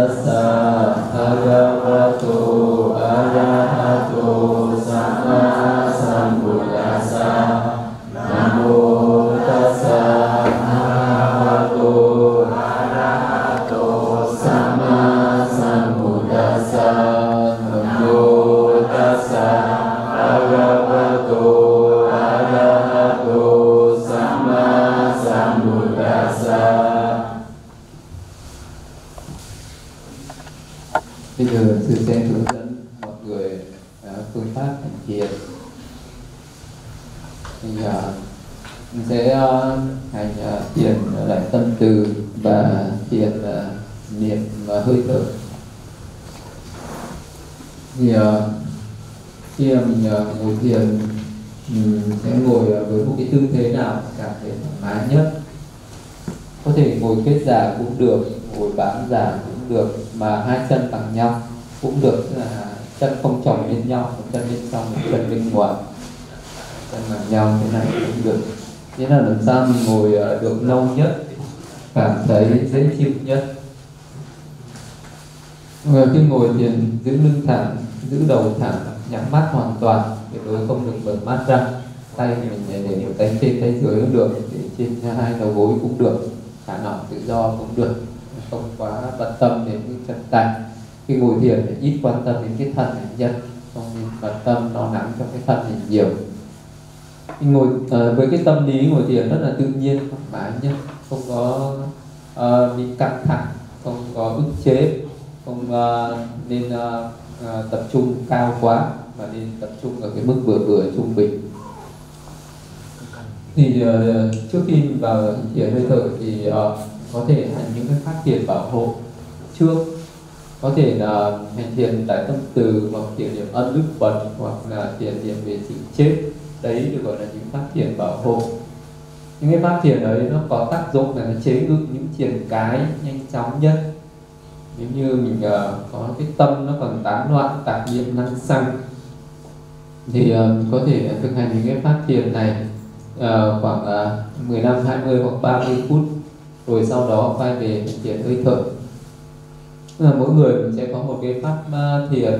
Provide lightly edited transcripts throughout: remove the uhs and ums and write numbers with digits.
tassa bhagavato arahato sama sambuddhassa. Namo tassa bhagavato arahato sama sambuddhassa. Namo tassa bhagavato arahato sama sambuddhassa. Bây giờ sư sẽ hướng dẫn mọi người phương pháp hành thiền. Mình sẽ hành thiền lại tâm từ và thiền niệm hơi thở. Thì khi mình ngồi thiền, mình sẽ ngồi với một cái tư thế nào cảm thấy thoải mái nhất. Có thể ngồi kết già cũng được, ngồi bán già cũng được, mà hai chân bằng nhau cũng được, tức là chân không chồng lên nhau, một chân bên trong, một chân bên ngoài, chân bằng nhau thế này cũng được. Thế là làm sao mình ngồi được lâu nhất, cảm thấy dễ chịu nhất. Khi ngồi thiền giữ lưng thẳng, giữ đầu thẳng, nhắm mắt hoàn toàn, tuyệt đối không được mở mắt ra. Tay mình để một tay trên tay dưới cũng được, để trên hai đầu gối cũng được, thả lỏng tự do cũng được, không quá bận tâm đến cái chân tay. Khi ngồi thiền phải ít quan tâm đến cái thân này nhất, không nên bận tâm lo lắng cho cái thân này nhiều. Ngồi với cái tâm lý ngồi thiền rất là tự nhiên, thoải mái nhất, không có bị căng thẳng, không có ức chế, không nên tập trung cao quá, mà nên tập trung ở cái mức vừa vừa trung bình. Thì trước khi vào thiền hơi thở thì có thể hành những cái pháp thiền bảo hộ trước, có thể là hành thiền đại tâm từ, hoặc thiền niệm ân đức Phật, hoặc là thiền niệm về sự chết. Đấy được gọi là những pháp thiền bảo hộ. Những cái pháp thiền đấy nó có tác dụng là nó chế ngự những triển cái nhanh chóng nhất. Nếu như mình có cái tâm nó còn tán loạn, tạp niệm năng xăng, thì có thể thực hành những cái pháp thiền này khoảng 15, 20 hoặc 30 phút, rồi sau đó quay về hành thiền hơi thở. Là mỗi người mình sẽ có một cái pháp thiền,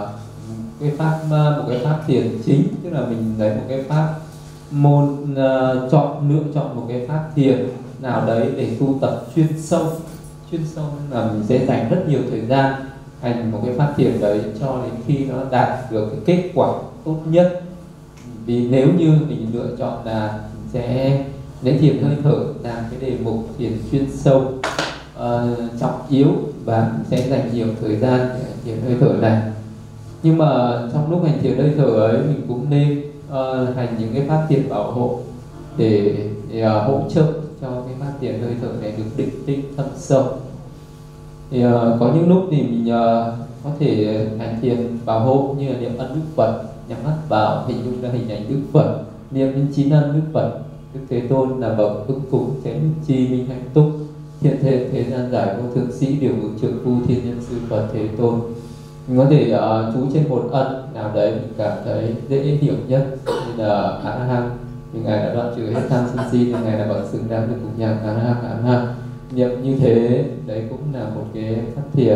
một cái pháp thiền chính, tức là mình lấy một cái pháp môn, lựa chọn một cái pháp thiền nào đấy để tu tập chuyên sâu là mình sẽ dành rất nhiều thời gian hành một cái pháp thiền đấy cho đến khi nó đạt được cái kết quả tốt nhất. Vì nếu như mình lựa chọn là mình sẽ lấy thiền hơi thở làm cái đề mục thiền chuyên sâu, trọng yếu, và mình sẽ dành nhiều thời gian để hành thiền hơi thở này. Nhưng mà trong lúc hành thiền hơi thở ấy, mình cũng nên hành những cái pháp thiền bảo hộ để hỗ trợ cho cái pháp thiền hơi thở này được định tĩnh thâm sâu. Thì có những lúc thì mình có thể hành thiền bảo hộ như là niệm ân đức Phật, nhắm mắt vào hình dung ra hình ảnh Đức Phật, niệm đến 9 ân Đức Phật. Đức Thế Tôn là bậc ứng cúng chánh đức chi minh hạnh túc, hiện thể thế gian giải vô thượng sĩ, điều ngự trượng phu thiên nhân sư Phật Thế Tôn. Mình có thể chú trên một ân nào đấy mình cảm thấy dễ hiểu nhất, như là A Hằng, thì ngài đã đoạn trừ hết tham sân si, thì ngài là bậc xứng đáng được cùng nhạc A Hằng. Niệm như thế đấy cũng là một cái pháp thiền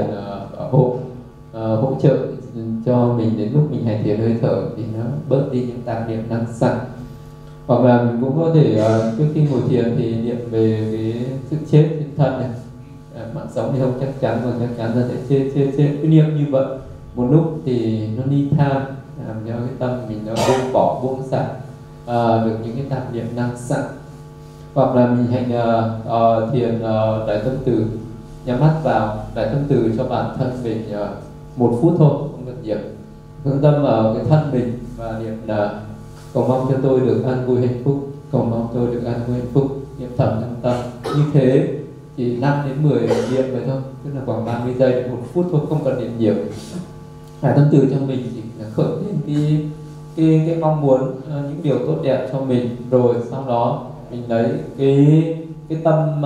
hỗ trợ cho mình đến lúc mình hành thiền hơi thở thì nó bớt đi những tạp niệm năng xăng. Hoặc là mình cũng có thể trước khi ngồi thiền thì niệm về cái sự chết trên thân này. Mạng sống thì không chắc chắn, còn chắc chắn là sẽ chết. Cứ niệm như vậy một lúc thì nó ly tham, làm cho cái tâm mình nó buông bỏ, buông xả được những cái tạp niệm năng xăng. Hoặc là mình hành thiền đại tâm từ, nhắm mắt vào đại tâm từ cho bản thân mình 1 phút thôi, không cần nhiều. Hướng tâm vào cái thân mình và niệm là cầu mong cho tôi được an vui hạnh phúc, cầu mong tôi được an vui hạnh phúc, niệm thầm trong tâm. Như thế chỉ 5 đến 10 niệm vậy thôi, tức là khoảng 30 giây, 1 phút thôi, không cần niệm nhiều. Đại tâm từ trong mình chỉ là khởi lên cái mong muốn những điều tốt đẹp cho mình, rồi sau đó mình lấy cái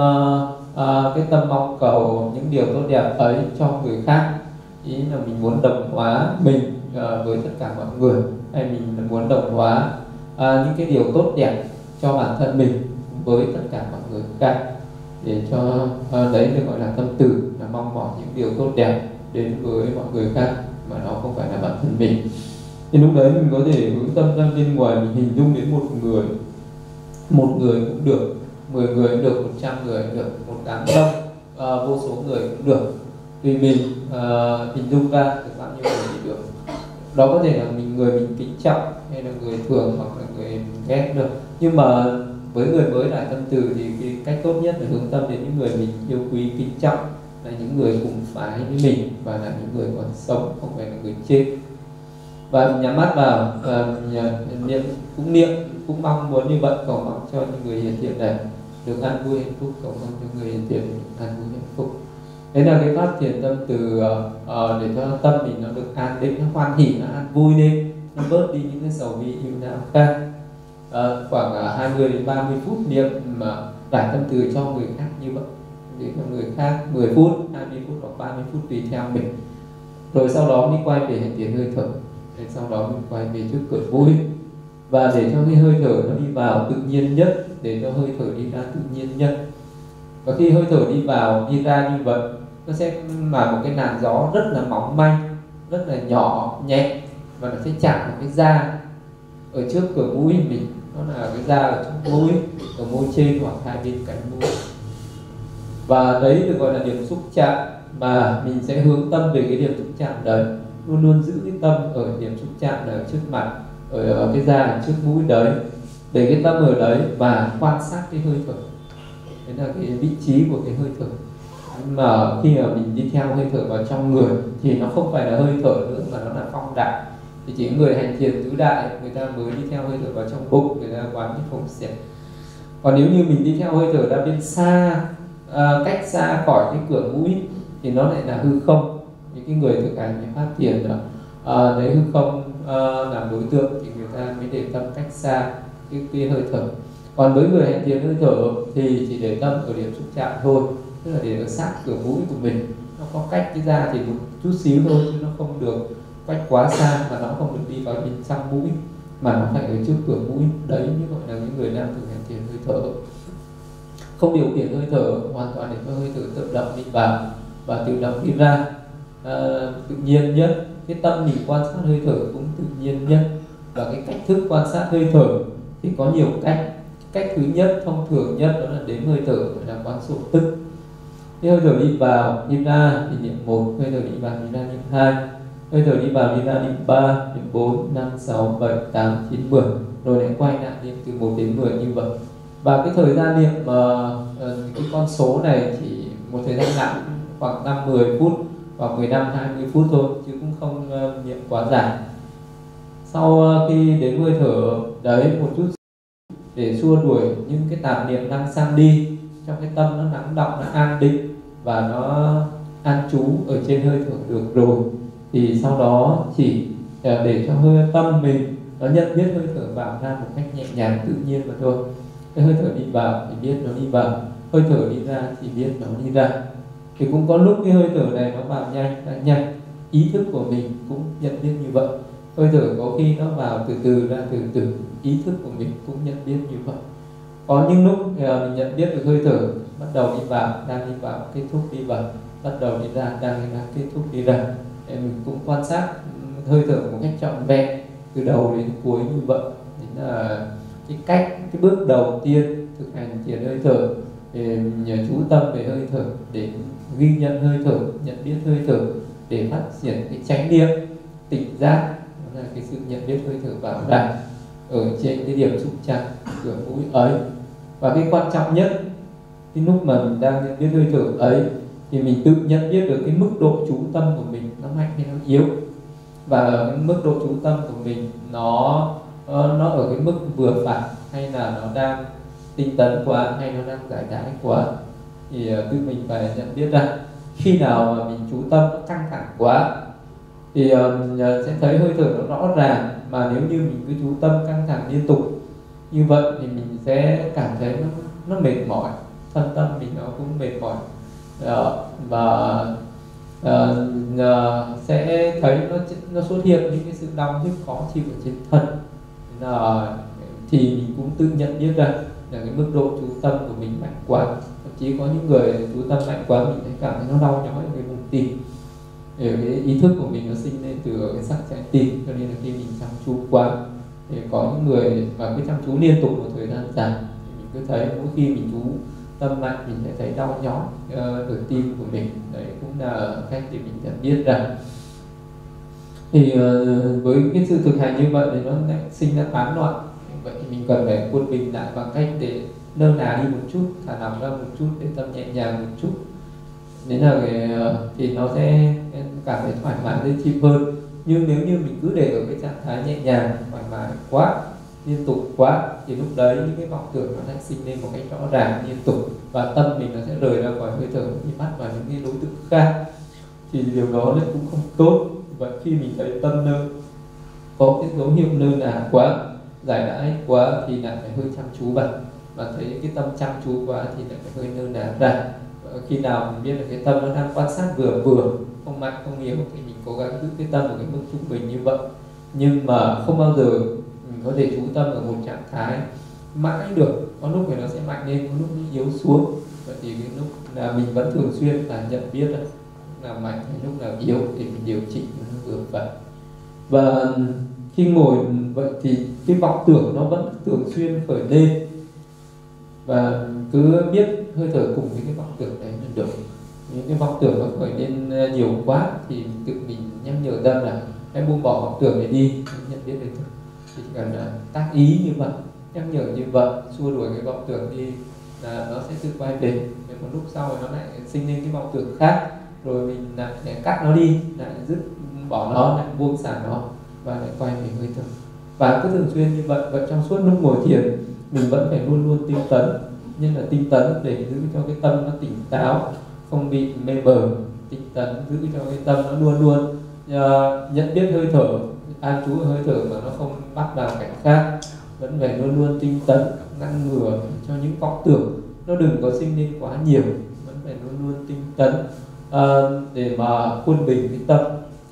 tâm mong cầu những điều tốt đẹp ấy cho người khác. Ý là mình muốn đồng hóa mình với tất cả mọi người, hay mình muốn đồng hóa những cái điều tốt đẹp cho bản thân mình với tất cả mọi người khác. để cho đấy được gọi là tâm từ, là mong mỏi những điều tốt đẹp đến với mọi người khác mà nó không phải là bản thân mình. Thì lúc đấy mình có thể hướng tâm ra bên ngoài, mình hình dung đến một người cũng được, 10 người cũng được, 100 người cũng được, một đám đông vô số người cũng được, tùy mình hình dung ra được bao nhiêu người thì được. Đó có thể là người mình kính trọng, hay là người thường, hoặc là người mình ghét được. Nhưng mà với người mới đại tâm từ thì cái cách tốt nhất là hướng tâm đến những người mình yêu quý kính trọng, là những người cùng phái với mình và là những người còn sống, không phải là người chết. Và nhắm mắt vào và niệm cũng mong muốn như vậy, cầu mong cho những người hiện thiện này được an vui hạnh phúc, cầu mong cho người hiện thiện được an vui hạnh phúc. Đấy là cái pháp thiền tâm từ để cho tâm mình nó được an định, nó hoan hỉ, nó an vui lên, nó bớt đi những cái sầu bi ưu não khác. Khoảng 20 đến 30 phút niệm mà giải tâm từ cho người khác như vậy, để cho người khác 10 phút, 20 phút hoặc 30 phút tùy theo mình. Rồi sau đó mình quay về hành thiền hơi thở, để sau đó mình quay về trước cửa mũi, và để cho cái hơi thở nó đi vào tự nhiên nhất, để cho hơi thở đi ra tự nhiên nhất. Và khi hơi thở đi vào đi ra như vậy, nó sẽ là một cái làn gió rất là mỏng manh, rất là nhỏ nhẹ, và nó sẽ chạm vào cái da ở trước cửa mũi mình. Nó là cái da ở trước mũi, ở môi trên hoặc hai bên cạnh mũi. Và đấy được gọi là điểm xúc chạm, mà mình sẽ hướng tâm về cái điểm xúc chạm đấy, luôn luôn giữ cái tâm ở điểm xúc chạm ở trước mặt, ở cái da ở trước mũi đấy, để cái tâm ở đấy và quan sát cái hơi thở. Đấy là cái vị trí của cái hơi thở. Nhưng mà khi mà mình đi theo hơi thở vào trong người thì nó không phải là hơi thở nữa, mà nó là phong đại. Thì chỉ người hành thiền tứ đại người ta mới đi theo hơi thở vào trong bụng, người ta quán cái phồng xiển. Còn nếu như mình đi theo hơi thở ra bên xa, cách xa khỏi cái cửa mũi, thì nó lại là hư không. Những cái người thực hành cái pháp thiền đó, lấy hư không làm đối tượng thì người ta mới để tâm cách xa cái hơi thở. Còn với người hành thiền hơi thở thì chỉ để tâm ở điểm xúc chạm thôi, tức là để ở sát cửa mũi của mình. Nó có cách cái da thì một chút xíu thôi, chứ nó không được cách quá xa, mà nó không được đi vào bên trong mũi, mà nó phải ở trước cửa mũi. Đấy như gọi là những người đang thực hành thiền hơi thở. Không điều khiển hơi thở, hoàn toàn để cho hơi thở tự động đi vào và tự động đi ra, tự nhiên nhất. Cái tâm mình quan sát hơi thở cũng tự nhiên nhất. Và cái cách thức quan sát hơi thở thì có nhiều cách. Cách thứ nhất, thông thường nhất, đó là đếm hơi thở, gọi là quán số tức. Cái hơi thở đi vào, đi ra thì niệm 1, hơi thở đi vào, đi ra niệm 2, hơi thở đi vào, đi ra niệm 3, niệm 4, 5, 6, 7, 8, 9, 10. Rồi lại quay lại niệm từ 1 đến 10 như vậy. Và cái thời gian niệm cái con số này chỉ một thời gian ngắn, khoảng 5-10 phút hoặc 15-20 phút thôi, chứ cũng không niệm quá dài. Sau khi đến hơi thở đấy một chút để xua đuổi những cái tạp niệm đang sang đi, trong cái tâm nó lắng đọng, nó an định và nó an trú ở trên hơi thở được rồi, thì sau đó chỉ để cho hơi tâm mình nó nhận biết hơi thở vào ra một cách nhẹ nhàng tự nhiên mà thôi. Cái hơi thở đi vào thì biết nó đi vào, hơi thở đi ra thì biết nó đi ra. Thì cũng có lúc cái hơi thở này nó vào nhanh, ra nhanh, ý thức của mình cũng nhận biết như vậy. Hơi thở có khi nó vào từ từ ra từ từ, ý thức của mình cũng nhận biết như vậy. Có những lúc mình nhận biết được hơi thở bắt đầu đi vào, đang đi vào, kết thúc đi vào, bắt đầu đi ra, đang đi ra, kết thúc đi ra. Để mình cũng quan sát hơi thở một cách trọn vẹn từ đầu đến cuối như vậy. Đấy là cái bước đầu tiên thực hành thiền hơi thở, để chú tâm về hơi thở, để ghi nhận hơi thở, nhận biết hơi thở, để phát triển cái chánh niệm, tỉnh giác, đó là cái sự nhận biết hơi thở vào ra ở trên cái điểm xúc chạm cửa mũi ấy. Và cái quan trọng nhất, cái lúc mà mình đang nhận biết hơi thở ấy, thì mình tự nhận biết được cái mức độ chú tâm của mình nó mạnh hay nó yếu. Và cái mức độ chú tâm của mình nó ở cái mức vừa phải, hay là nó đang tinh tấn quá, hay nó đang giải đãi quá, thì tự mình phải nhận biết ra. Khi nào mà mình chú tâm nó căng thẳng quá thì sẽ thấy hơi thở nó rõ ràng, mà nếu như mình cứ chú tâm căng thẳng liên tục như vậy thì mình sẽ cảm thấy nó mệt mỏi, thân tâm mình nó cũng mệt mỏi, và sẽ thấy nó xuất hiện những cái sự đau nhức khó chịu ở trên thân. Thì mình cũng tự nhận biết ra. là cái mức độ chú tâm của mình mạnh quá. Thậm chí có những người chú tâm mạnh quá mình thấy cảm thấy nó đau nhói ở cái vùng tim. Để cái ý thức của mình nó sinh lên từ cái sắc trái tim, cho nên là khi mình chăm chú quá thì có những người mà cứ chăm chú liên tục một thời gian dài thì mình cứ thấy mỗi khi mình chú tâm mạnh mình sẽ thấy đau nhói ở tim của mình. Đấy cũng là cách để mình nhận biết rằng thì với cái sự thực hành như vậy thì nó lại sinh ra tán loạn. Vậy thì mình cần phải quân bình lại bằng cách để nâng nà đi một chút, thả lỏng ra một chút, để tâm nhẹ nhàng một chút. Đấy là thì nó sẽ cảm thấy thoải mái dễ chịu hơn. Nhưng nếu như mình cứ để ở cái trạng thái nhẹ nhàng, thoải mái quá, liên tục quá, thì lúc đấy những cái vọng tưởng nó sẽ sinh lên một cách rõ ràng liên tục, và tâm mình nó sẽ rời ra khỏi hơi thở, đi mắt vào những cái đối tượng khác, thì điều đó lại cũng không tốt. Và khi mình thấy tâm có cái dấu hiệu nơ nà quá, giải đãi quá thì lại phải hơi chăm chú vào, và thấy cái tâm chăm chú quá thì lại phải hơi nơ nà ra. Và khi nào mình biết là cái tâm nó đang quan sát vừa vừa, không mạnh không yếu, thì mình cố gắng giữ cái tâm ở cái mức trung bình như vậy. Nhưng mà không bao giờ mình có thể chú tâm ở một trạng thái mãi được, có lúc thì nó sẽ mạnh lên, có lúc nó yếu xuống. Vậy thì cái lúc là mình vẫn thường xuyên là nhận biết là lúc nào mạnh hay lúc nào yếu để mình điều chỉnh nó vừa phải. Và khi ngồi vậy thì cái vọng tưởng nó vẫn thường xuyên khởi lên, và cứ biết hơi thở cùng với cái vọng tưởng đấy là được. Những cái vọng tưởng nó khởi lên nhiều quá thì tự mình nhắc nhở tâm là hãy buông bỏ vọng tưởng này đi, nhận biết hơi thở. Thì chỉ cần là tác ý như vậy, nhắc nhở như vậy, xua đuổi cái vọng tưởng đi là nó sẽ tự quay về. Để một lúc sau nó lại sinh lên cái vọng tưởng khác, rồi mình lại cắt nó đi, lại dứt bỏ nó, lại buông xả nó, và lại quay về hơi thở. Và cứ thường xuyên như vậy. Vậy trong suốt lúc ngồi thiền mình vẫn phải luôn luôn tinh tấn, nhưng là tinh tấn để giữ cho cái tâm nó tỉnh táo, không bị mê mờ. Tinh tấn giữ cho cái tâm nó luôn luôn nhận biết hơi thở, an trú ở hơi thở mà nó không bắt vào cảnh khác. Vẫn phải luôn luôn tinh tấn, ngăn ngừa cho những vọng tưởng nó đừng có sinh lên quá nhiều. Vẫn phải luôn luôn tinh tấn để mà quân bình cái tâm,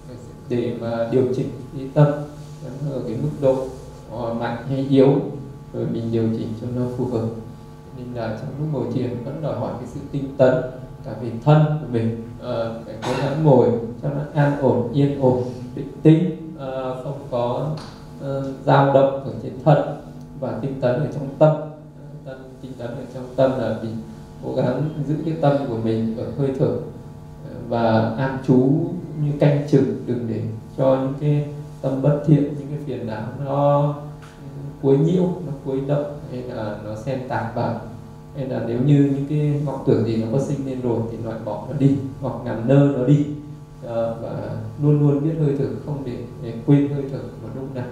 để mà điều chỉnh cái tâm ở cái mức độ mạnh hay yếu, rồi mình điều chỉnh cho nó phù hợp. Nên là trong lúc ngồi thiền vẫn đòi hỏi cái sự tinh tấn cả về thân của mình, phải cố gắng ngồi cho nó an ổn, yên ổn, định tĩnh, không có dao động ở trên thân, và tinh tấn ở trong tâm. Tinh tấn ở trong tâm là mình cố gắng giữ cái tâm của mình ở hơi thở, và an trú như canh chừng, đừng để cho những cái tâm bất thiện, những cái phiền não nó quấy nhiễu, nó quấy động, hay là nó xen tạp vào. Hay là nếu như những cái vọng tưởng gì nó có sinh lên rồi thì loại bỏ nó đi, hoặc làm nơ nó đi, và luôn luôn biết hơi thở, không để quên hơi thở một lúc nào.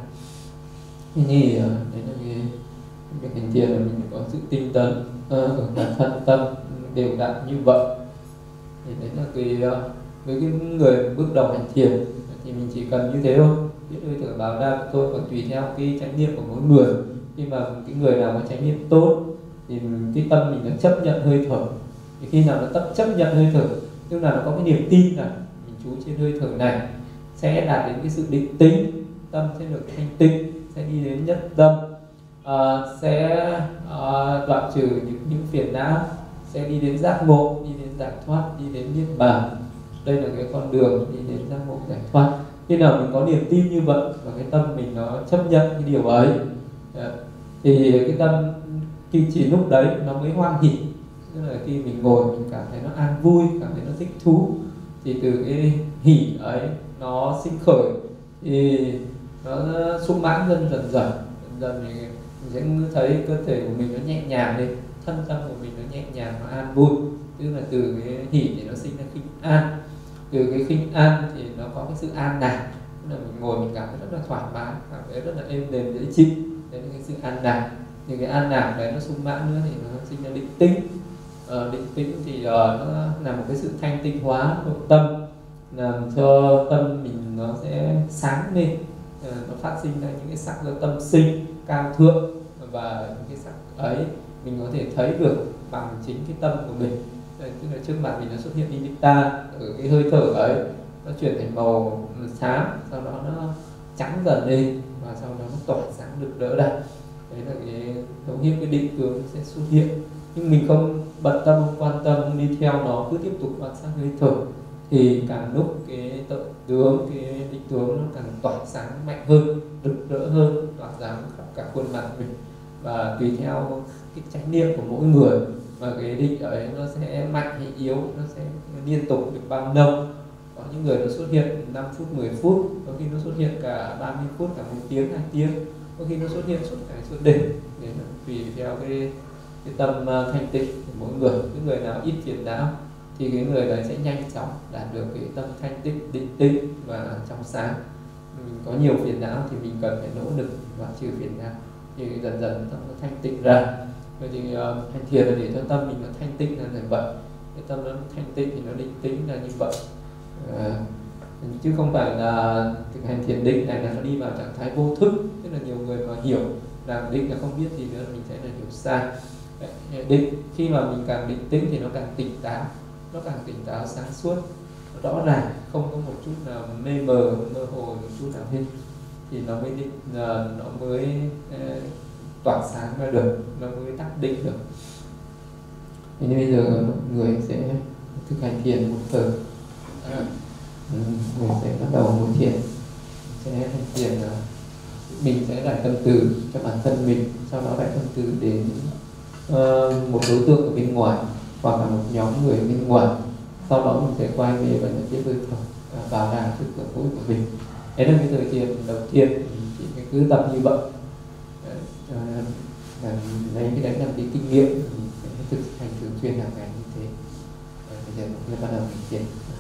Thì đấy là cái việc hành thiền là mình có sự tinh tấn ở cả thân tâm đều đặn như vậy. Thì đấy là với cái người bước đầu hành thiền thì mình chỉ cần như thế thôi, biết hơi thở vào ra của tôi. Còn tùy theo cái chánh niệm của mỗi người, khi mà cái người nào có chánh niệm tốt thì cái tâm mình nó chấp nhận hơi thở. Thì khi nào nó chấp nhận hơi thở, tức là nó có cái niềm tin là mình chú trên hơi thở này sẽ đạt đến cái sự định tĩnh, tâm sẽ được thanh tịnh, sẽ đi đến nhất tâm, sẽ đoạn trừ những phiền não, sẽ đi đến giác ngộ, đi đến giải thoát, đi đến niết bàn. Đây là cái con đường đi đến giác ngộ giải thoát. Khi nào mình có niềm tin như vậy và cái tâm mình nó chấp nhận cái điều ấy, thì cái tâm chỉ lúc đấy nó mới hoan hỉ. Tức là khi mình ngồi mình cảm thấy nó an vui, cảm thấy nó thích thú, thì từ cái hỉ ấy nó sinh khởi, thì nó sung mãn dần dần thì mình sẽ thấy cơ thể của mình nó nhẹ nhàng lên, thân tâm của mình nó nhẹ nhàng, nó an vui. Tức là từ cái hỉ thì nó sinh ra khinh an, từ cái khinh an thì nó có cái sự an lạc. Tức là mình ngồi mình cảm thấy rất là thoải mái, cảm thấy rất là êm đềm dễ chịu. Đấy là cái sự an lạc. Thì cái an lạc đấy nó sung mãn nữa thì nó sinh ra định tĩnh. Định tĩnh thì nó là một cái sự thanh tịnh hóa nội tâm, làm cho tâm mình nó sẽ sáng lên, nó phát sinh ra những cái sắc do tâm sinh cao thượng, và những cái sắc ấy mình có thể thấy được bằng chính cái tâm của mình. Tức là trước mặt mình nó xuất hiện nimitta ở cái hơi thở ấy, nó chuyển thành màu xám, sau đó nó trắng dần lên, và sau đó nó tỏa sáng rực rỡ ra. đấy là cái dấu hiệu cái định tướng sẽ xuất hiện, nhưng mình không bận tâm, không quan tâm, không đi theo nó, cứ tiếp tục quan sát hơi thở, thì càng lúc cái tướng, cái định tướng nó càng tỏa sáng mạnh hơn, rực rỡ hơn, tỏa sáng khắp cả khuôn mặt mình. Và tùy theo cái chánh niệm của mỗi người và cái định ấy nó sẽ mạnh hay yếu, nó sẽ liên tục được bao lâu. Có những người nó xuất hiện 5 phút, 10 phút, có khi nó xuất hiện cả 30 phút, cả 1 tiếng, 2 tiếng, có khi nó xuất hiện suốt ngày suốt đêm. Đấy là tùy theo cái tâm thanh tịnh của mỗi người. Cái người nào ít phiền não thì cái người đấy sẽ nhanh chóng đạt được cái tâm thanh tịnh, định tĩnh và trong sáng. Mình có nhiều phiền não thì mình cần phải nỗ lực và trừ phiền não, thì dần dần tâm nó thanh tịnh ra. Vậy thì hành thiền là để cho tâm mình nó thanh tịnh là vậy. Cái tâm nó thanh tịnh thì nó định tĩnh là như vậy. Chứ không phải là thực hành thiền định này là nó đi vào trạng thái vô thức. Tức là nhiều người mà hiểu rằng định là không biết gì nữa, mình sẽ là hiểu sai. Định khi mà mình càng định tĩnh thì nó càng tỉnh táo, nó càng tỉnh táo, sáng suốt, rõ ràng, không có một chút nào mê mờ, mơ hồ một chút nào hết, thì nó mới định, nó mới tỏa sáng ra được, nó mới đắc định được. Thế nên bây giờ mọi người sẽ thực hành thiền một thời. Mình sẽ bắt đầu một thiền, sẽ hành thiền, mình sẽ đại tâm từ cho bản thân mình, sau đó đại tâm từ đến một đối tượng ở bên ngoài hoặc là một nhóm người ở bên ngoài. Sau đó mình sẽ quay về và nhận tiếp hơi thở vào ra trước cửa mũi của mình. Đấy là cái thời thiền đầu tiên, chỉ cứ tập như vậy. Lấy cái đấy làm cái kinh nghiệm, mình sẽ thực hành thường xuyên hàng ngày như thế. Bây giờ mình bắt đầu mình thiền.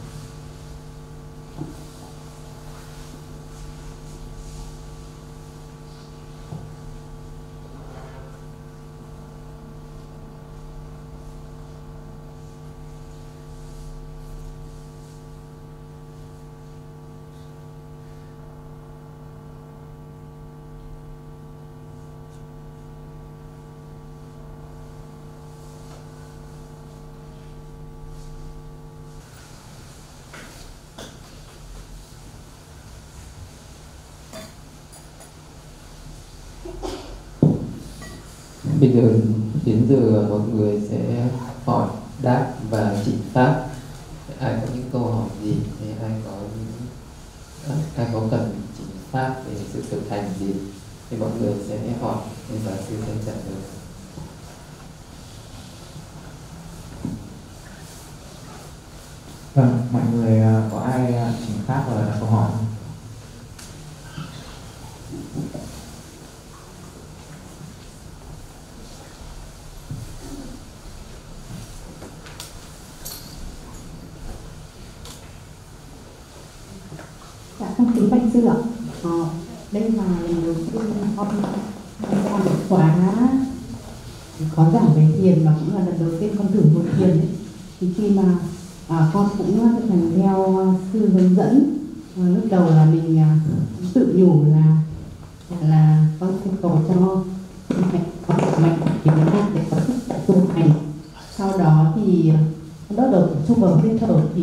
Bây giờ đến giờ mọi người sẽ hỏi, đáp và chỉ pháp. Ai có những câu hỏi gì, ai có cần chỉ pháp về sự thực hành gì thì mọi người sẽ hỏi và sư sẽ trả lời. Vâng, mọi người có ai chính pháp và đặt câu hỏi không? Dạ, con kính bạch sư ạ. Đây là lần đầu tiên con làm một khóa có giảng về thiền, và cũng là lần đầu tiên con thử một thiền ấy. Thì khi mà con cũng thực hành theo sư hướng dẫn, lúc đầu là mình tự nhủ là con sẽ cầu cho con mạnh thì nó ra để có sức tu hành. Sau đó thì con bắt đầu tập trung vào hơi thở thì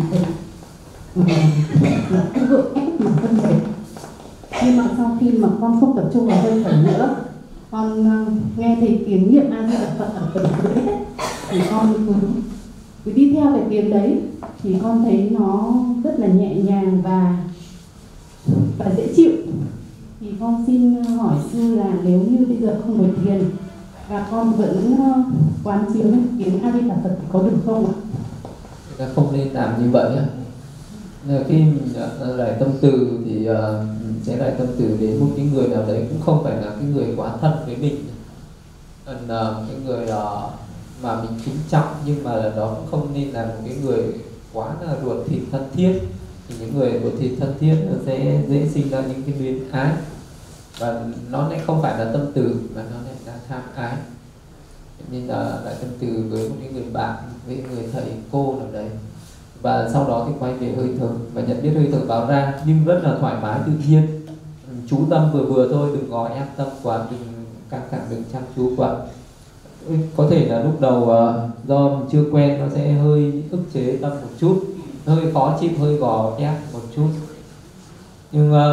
là không gượng ép mà thân thể. Nhưng mà sau khi mà con không tập trung vào hơi thở nữa, con nghe thấy tiếng niệm A Di Đà Phật ở tầng dưới ấy, thì con cứ đi theo cái tiếng đấy, thì con thấy nó rất là nhẹ nhàng và dễ chịu. Thì con xin hỏi sư là nếu như bây giờ không ngồi thiền và con vẫn quán chiếu tiếng A Di Đà Phật thì có được không ạ? Chúng ta không nên làm như vậy á. Khi mình lại tâm từ thì sẽ lại tâm từ đến một cái người nào đấy, cũng không phải là cái người quá thân với mình, cái người mà mình kính trọng, nhưng mà đó cũng không nên là một cái người quá là ruột thịt thân thiết. Thì những người ruột thịt thân thiết nó sẽ dễ sinh ra những cái luyến ái, và nó lại không phải là tâm từ mà nó lại là tham ái. Nên là lại tâm từ với một cái người bạn, với người thầy cô nào đấy, và sau đó thì quay về hơi thở và nhận biết hơi thở vào ra, nhưng rất là thoải mái tự nhiên. Chú tâm vừa vừa thôi, đừng có ép tâm quá, đừng căng thẳng, đừng chăm chú quá. Có thể là lúc đầu do mình chưa quen, nó sẽ hơi ức chế tâm một chút, hơi khó chịu, hơi gò ép một chút. Nhưng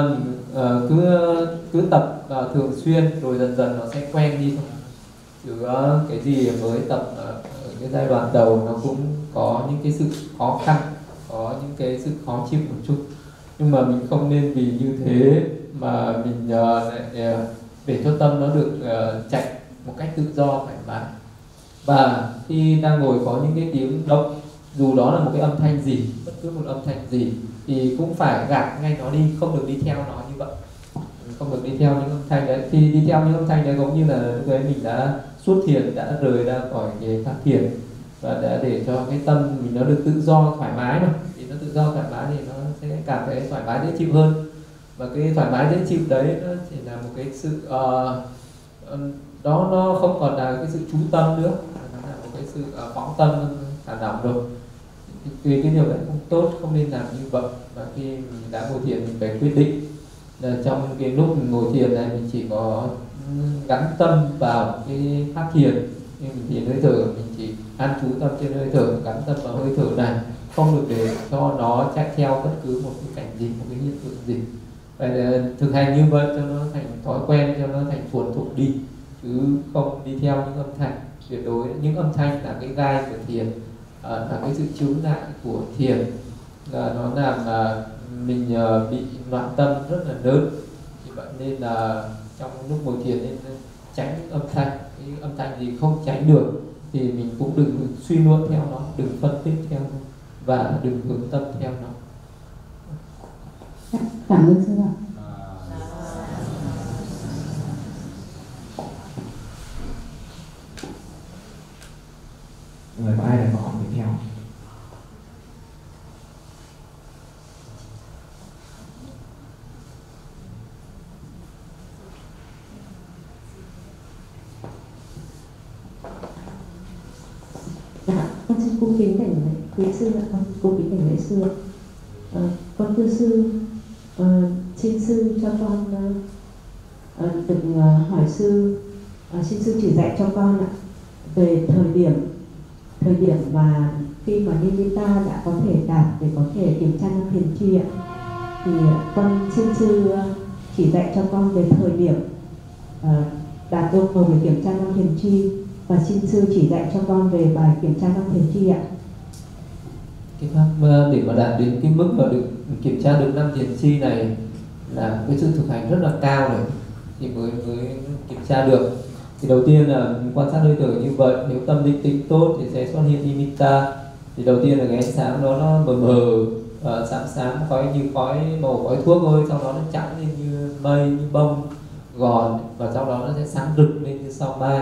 cứ tập thường xuyên rồi dần dần nó sẽ quen đi thôi. Chứ cái gì mới tập ở cái giai đoạn đầu nó cũng có những cái sự khó khăn, có những cái sự khó chịu một chút, nhưng mà mình không nên vì như thế mà mình lại để cho tâm nó được chạy một cách tự do thoải mái. Và khi đang ngồi có những cái tiếng động, dù đó là một cái âm thanh gì, bất cứ một âm thanh gì, thì cũng phải gạt ngay nó đi, không được đi theo nó như vậy, không được đi theo những âm thanh đấy. Khi đi theo những âm thanh đấy giống như là lúc đấy mình đã xuất thiền, đã rời ra khỏi cái pháp thiền và đã để cho cái tâm mình nó được tự do thoải mái mà. Thì nó tự do thoải mái thì nó sẽ cảm thấy thoải mái dễ chịu hơn. Và cái thoải mái dễ chịu đấy nó chỉ là một cái sự đó, nó không còn là cái sự chú tâm nữa, nó là một cái sự phóng tâm thả lỏng rồi. Vì cái điều đấy không tốt, không nên làm như vậy. Và khi mình đã ngồi thiền mình phải quyết định là trong cái lúc mình ngồi thiền này mình chỉ có gắn tâm vào cái pháp thiền. Như mình thiền hơi thở, mình chỉ an trú tâm trên hơi thở, gắn tâm vào hơi thở này, không được để cho nó chạy theo bất cứ một cái cảnh gì, một cái hiện tượng gì. Phải thực hành như vậy cho nó thành thói quen, cho nó thành thuần thục đi, chứ không đi theo những âm thanh. Tuyệt đối những âm thanh là cái gai của thiền, là cái sự chướng ngại của thiền, là nó làm mình bị loạn tâm rất là lớn. Vì vậy nên là trong lúc ngồi thiền nên tránh những âm thanh. Cái âm thanh gì không tránh được thì mình cũng đừng suy luận theo nó, đừng phân tích theo nó, và đừng hướng tâm theo nó. Cảm ơn sư ạ. Người có ai là có hỏi tiếp theo? Dạ, con xin cung kính đảnh lễ quý sư ạ, con cung kính đảnh lễ sư ạ. Con thưa sư, xin sư cho con được hỏi sư, xin sư chỉ dạy cho con ạ về thời điểm mà khi mà Nimitta đã có thể đạt để có thể kiểm tra năng thiền chi ạ, thì con xin sư chỉ dạy cho con về thời điểm đạt yêu cầu để kiểm tra năng thiền chi, và xin sư chỉ dạy cho con về bài kiểm tra năng thiền chi ạ. Cái pháp để mà đạt đến cái mức mà được kiểm tra được năm thiền chi này là cái sự thực hành rất là cao rồi thì mới kiểm tra được. Thì đầu tiên là quan sát hơi thở như vậy, nếu tâm định tĩnh tốt thì sẽ xuất hiện nimitta. Thì đầu tiên là cái ánh sáng đó nó mờ mờ, xám khói như màu khói thuốc thôi, sau đó nó trắng lên như mây, như bông gòn, và sau đó nó sẽ sáng rực lên như sao mai.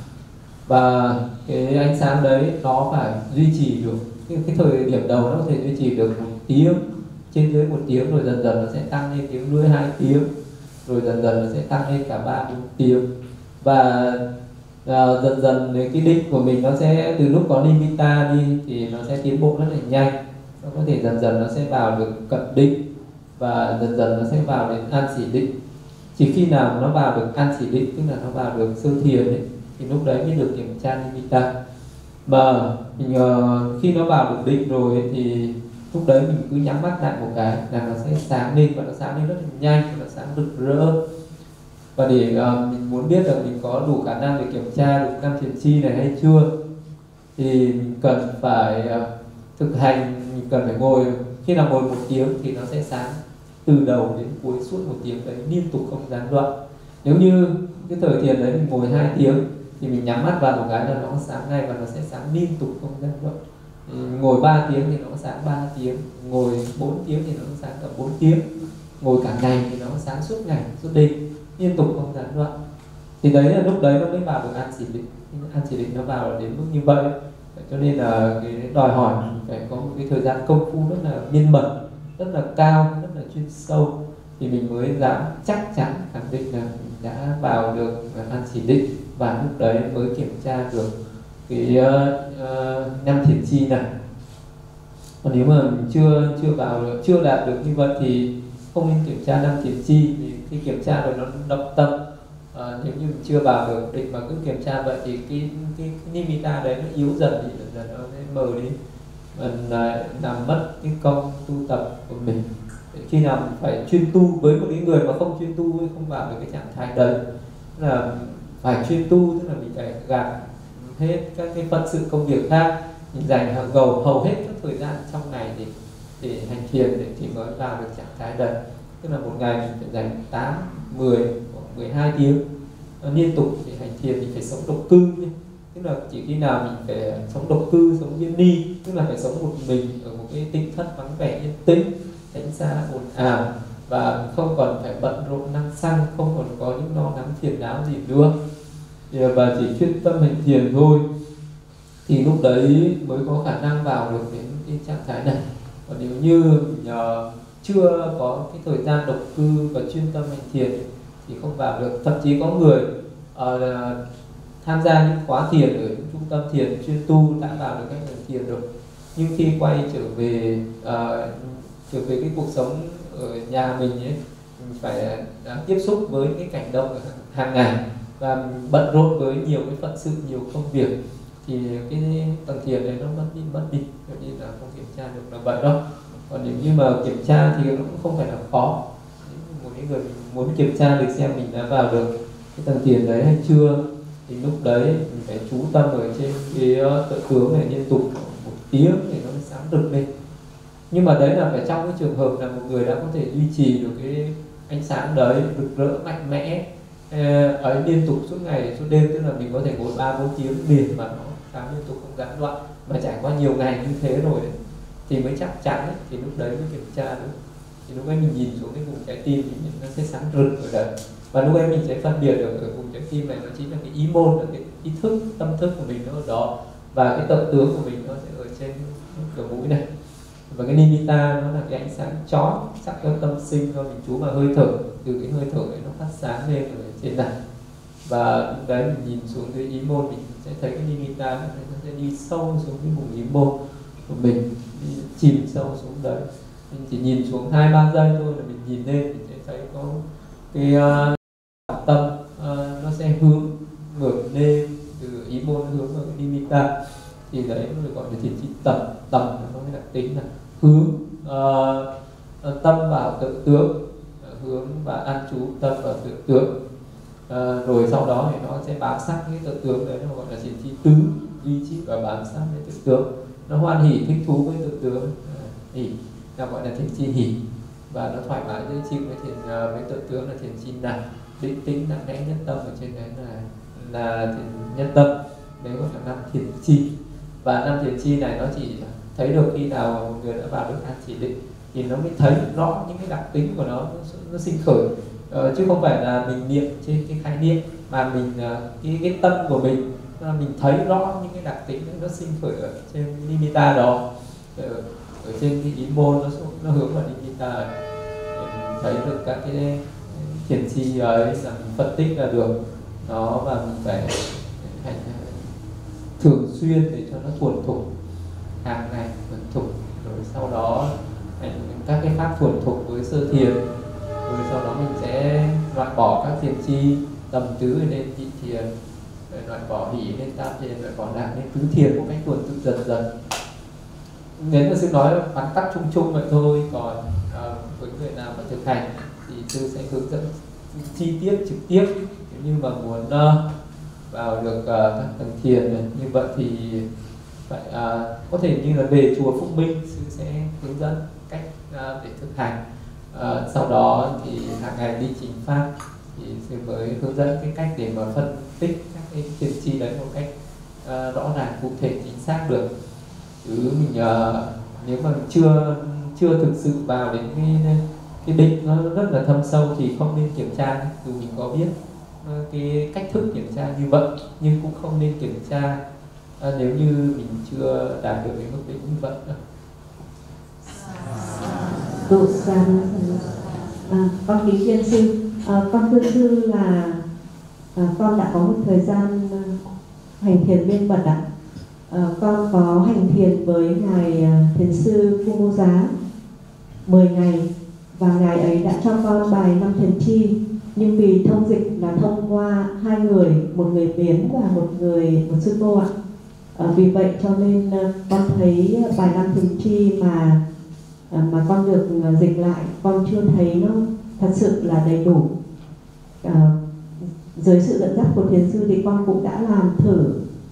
Và cái ánh sáng đấy nó phải duy trì được cái thời điểm đầu, nó có thể duy trì được 1 tiếng, trên dưới 1 tiếng, rồi dần dần nó sẽ tăng lên 1 tiếng rưỡi, 2 tiếng, rồi dần dần nó sẽ tăng lên cả 3-4 tiếng. Và dần dần cái định của mình nó sẽ từ lúc có nimitta đi thì nó sẽ tiến bộ rất là nhanh. Nó có thể dần dần nó sẽ vào được cận định, và dần dần nó sẽ vào đến an chỉ định. Chỉ khi nào nó vào được an chỉ định, tức là nó vào được sơ thiền ấy, thì lúc đấy mới được kiểm tra nimitta. Mà mình khi nó vào được định rồi ấy, thì lúc đấy mình cứ nhắm mắt lại một cái là nó sẽ sáng lên, và nó sáng lên rất là nhanh, và nó sáng rực rỡ. Và để mình muốn biết là mình có đủ khả năng để kiểm tra được năm thiền chi này hay chưa, thì mình cần phải thực hành, mình cần phải ngồi. Khi nào ngồi 1 tiếng thì nó sẽ sáng từ đầu đến cuối suốt 1 tiếng đấy, liên tục không gián đoạn. Nếu như cái thời thiền đấy mình ngồi 2 tiếng thì mình nhắm mắt vào một cái là nó sáng ngay, và nó sẽ sáng liên tục không gián đoạn. Ngồi 3 tiếng thì nó sáng 3 tiếng, ngồi 4 tiếng thì nó sáng cả 4 tiếng, ngồi cả ngày thì nó sáng suốt ngày, suốt đêm, liên tục không gián đoạn. Thì đấy là lúc đấy nó mới vào được an chỉ định. An chỉ định nó vào đến mức như vậy. Cho nên là cái đòi hỏi mình phải có một cái thời gian công phu rất là miên mật, rất là cao, rất là chuyên sâu, thì mình mới dám chắc chắn khẳng định là mình đã vào được an chỉ định, và lúc đấy mới kiểm tra được cái năm thiền chi này. Còn nếu mà mình chưa vào được, chưa đạt được như vậy thì không nên kiểm tra năm thiền chi. Vì khi kiểm tra rồi nó động tâm. Nếu như mình chưa vào được định mà cứ kiểm tra vậy thì cái nimitta đấy nó yếu dần đi, dần nó sẽ mờ đi, mình làm mất cái công tu tập của mình. Khi nào mình phải chuyên tu, với một cái người mà không chuyên tu không vào được cái trạng thái đấy là phải chuyên tu, tức là mình phải gạt hết các cái phận sự công việc khác, mình dành hầu hết các thời gian trong ngày để hành thiền thì mới vào được trạng thái đấy. Tức là một ngày mình phải dành 8, 10 hoặc 12 tiếng liên tục để hành thiền. Mình phải sống độc cư, tức là chỉ khi nào mình phải sống độc cư, sống viên ni, tức là phải sống một mình ở một cái tinh thất vắng vẻ yên tĩnh, tránh xa ồn ào, và không còn phải bận rộn năng xăng, không còn có những lo lắng phiền não gì nữa, và chỉ chuyên tâm hành thiền thôi, thì lúc đấy mới có khả năng vào được đến cái trạng thái này. Còn nếu như mình chưa có cái thời gian độc cư và chuyên tâm hành thiền thì không vào được. Thậm chí có người tham gia những khóa thiền ở những trung tâm thiền chuyên tu đã vào được các hành thiền rồi, nhưng khi quay trở về cái cuộc sống ở nhà mình ấy, mình phải tiếp xúc với cái cảnh động hàng ngày và bận rộn với nhiều cái phận sự, nhiều công việc, thì cái tầng thiền đấy nó mất đi, cho nên là không kiểm tra được là vậy đâu. Còn nếu như mà kiểm tra thì nó cũng không phải là khó. Một cái người muốn kiểm tra được xem mình đã vào được cái tầng thiền đấy hay chưa, thì lúc đấy mình phải chú tâm ở trên cái tự tướng này liên tục 1 tiếng để nó sáng rực lên. Nhưng mà đấy là phải trong cái trường hợp là một người đã có thể duy trì được cái ánh sáng đấy rực rỡ mạnh mẽ ấy liên tục suốt ngày suốt đêm, tức là mình có thể ngồi 3-4 tiếng liền mà nó sáng liên tục không gián đoạn, mà trải qua nhiều ngày như thế rồi đấy, thì mới chắc chắn ấy, thì lúc đấy mới kiểm tra được. Thì lúc ấy mình nhìn xuống cái vùng trái tim thì nó sẽ sáng rực ở đấy, và lúc ấy mình sẽ phân biệt được ở vùng trái tim này nó chính là cái ý môn, là cái ý thức, tâm thức của mình nó ở đó, và cái tự tướng của mình nó sẽ ở trên cửa mũi này, và cái nimitta nó là cái ánh sáng chói sắc cho tâm sinh do mình chú vào hơi thở, từ cái hơi thở ấy nó phát sáng lên ở trên này, và lúc đấy mình nhìn xuống cái ý môn mình sẽ thấy cái nimitta nó sẽ đi sâu xuống cái vùng ý môn của mình, đi chìm sâu xuống đấy. Mình chỉ nhìn xuống 2-3 giây thôi là mình nhìn lên thì sẽ thấy có cái tâm nó sẽ hướng ngược lên từ ý môn hướng vào cái nimitta, thì đấy nó được gọi là thiền chi tầm. Tầm nó mới đặc tính là hướng tâm vào tự tướng, hướng và an trú tâm vào tự tướng, rồi sau đó thì nó sẽ bám sát cái tự tướng đấy, nó gọi là thiền chi tứ, duy trì và bám sát với tự tướng, nó hoan hỷ thích thú với tự tướng, hỷ là gọi là thiền chi hỷ, và nó thoải mái dễ chịu với tự tướng là thiền chi nặng, định tĩnh nặng nẽ nhất tâm ở trên đấy là thiền nhất tâm, đấy gọi là 5 thiền chi. Và 5 thiền chi này nó chỉ thấy được khi nào một người đã vào được an chỉ định thì nó mới thấy rõ những cái đặc tính của nó sinh khởi, chứ không phải là mình niệm trên cái khái niệm, mà mình cái tâm của mình thấy rõ những cái đặc tính nó sinh khởi ở trên nimitta đó, ở trên cái ý môn nó hướng vào nimitta để mình thấy được các cái thiền chi ấy, là mình phân tích ra được nó, và mình phải hành thường xuyên để cho nó thuần thục, hàng ngày thuần thục, rồi sau đó hành các cái pháp thuần thục với sơ thiền, rồi sau đó mình sẽ loại bỏ các thiền chi tầm tứ lên nhị thiền, rồi loại bỏ hỷ lên tam thiền, loại bỏ lạc lên tứ thiền một cách thuần thục dần dần. Nếu mà sư nói vắn tắt chung chung vậy thôi, còn với người nào mà thực hành thì sư sẽ hướng dẫn chi tiết trực tiếp. Nếu như mà muốn vào được các tầng thiền này, như vậy thì phải có thể như là về chùa Phúc Minh, sư sẽ hướng dẫn cách để thực hành. Sau đó thì hàng ngày đi trình pháp thì sư mới hướng dẫn cái cách để mà phân tích các cái thiền chi đấy một cách rõ ràng, cụ thể, chính xác được. Chứ mình nếu mà chưa thực sự vào đến cái định nó rất là thâm sâu thì không nên kiểm tra. Dù mình có biết cái cách thức kiểm tra như vậy, nhưng cũng không nên kiểm tra nếu như mình chưa đạt được đến mức định như vậy đâu. Con kính thiên sư, con thưa sư là con đã có một thời gian hành thiền bên Phật ạ. Con có hành thiền với ngài thiền sư Phu Mô Giá 10 ngày, và ngài ấy đã cho con bài 5 thiền chi, nhưng vì thông dịch là thông qua 2 người, một người Miến và một sư cô ạ. Vì vậy cho nên con thấy bài 5 thiền chi mà mà con được dịch lại, con chưa thấy nó thật sự là đầy đủ. Dưới sự dẫn dắt của thiền sư thì con cũng đã làm thử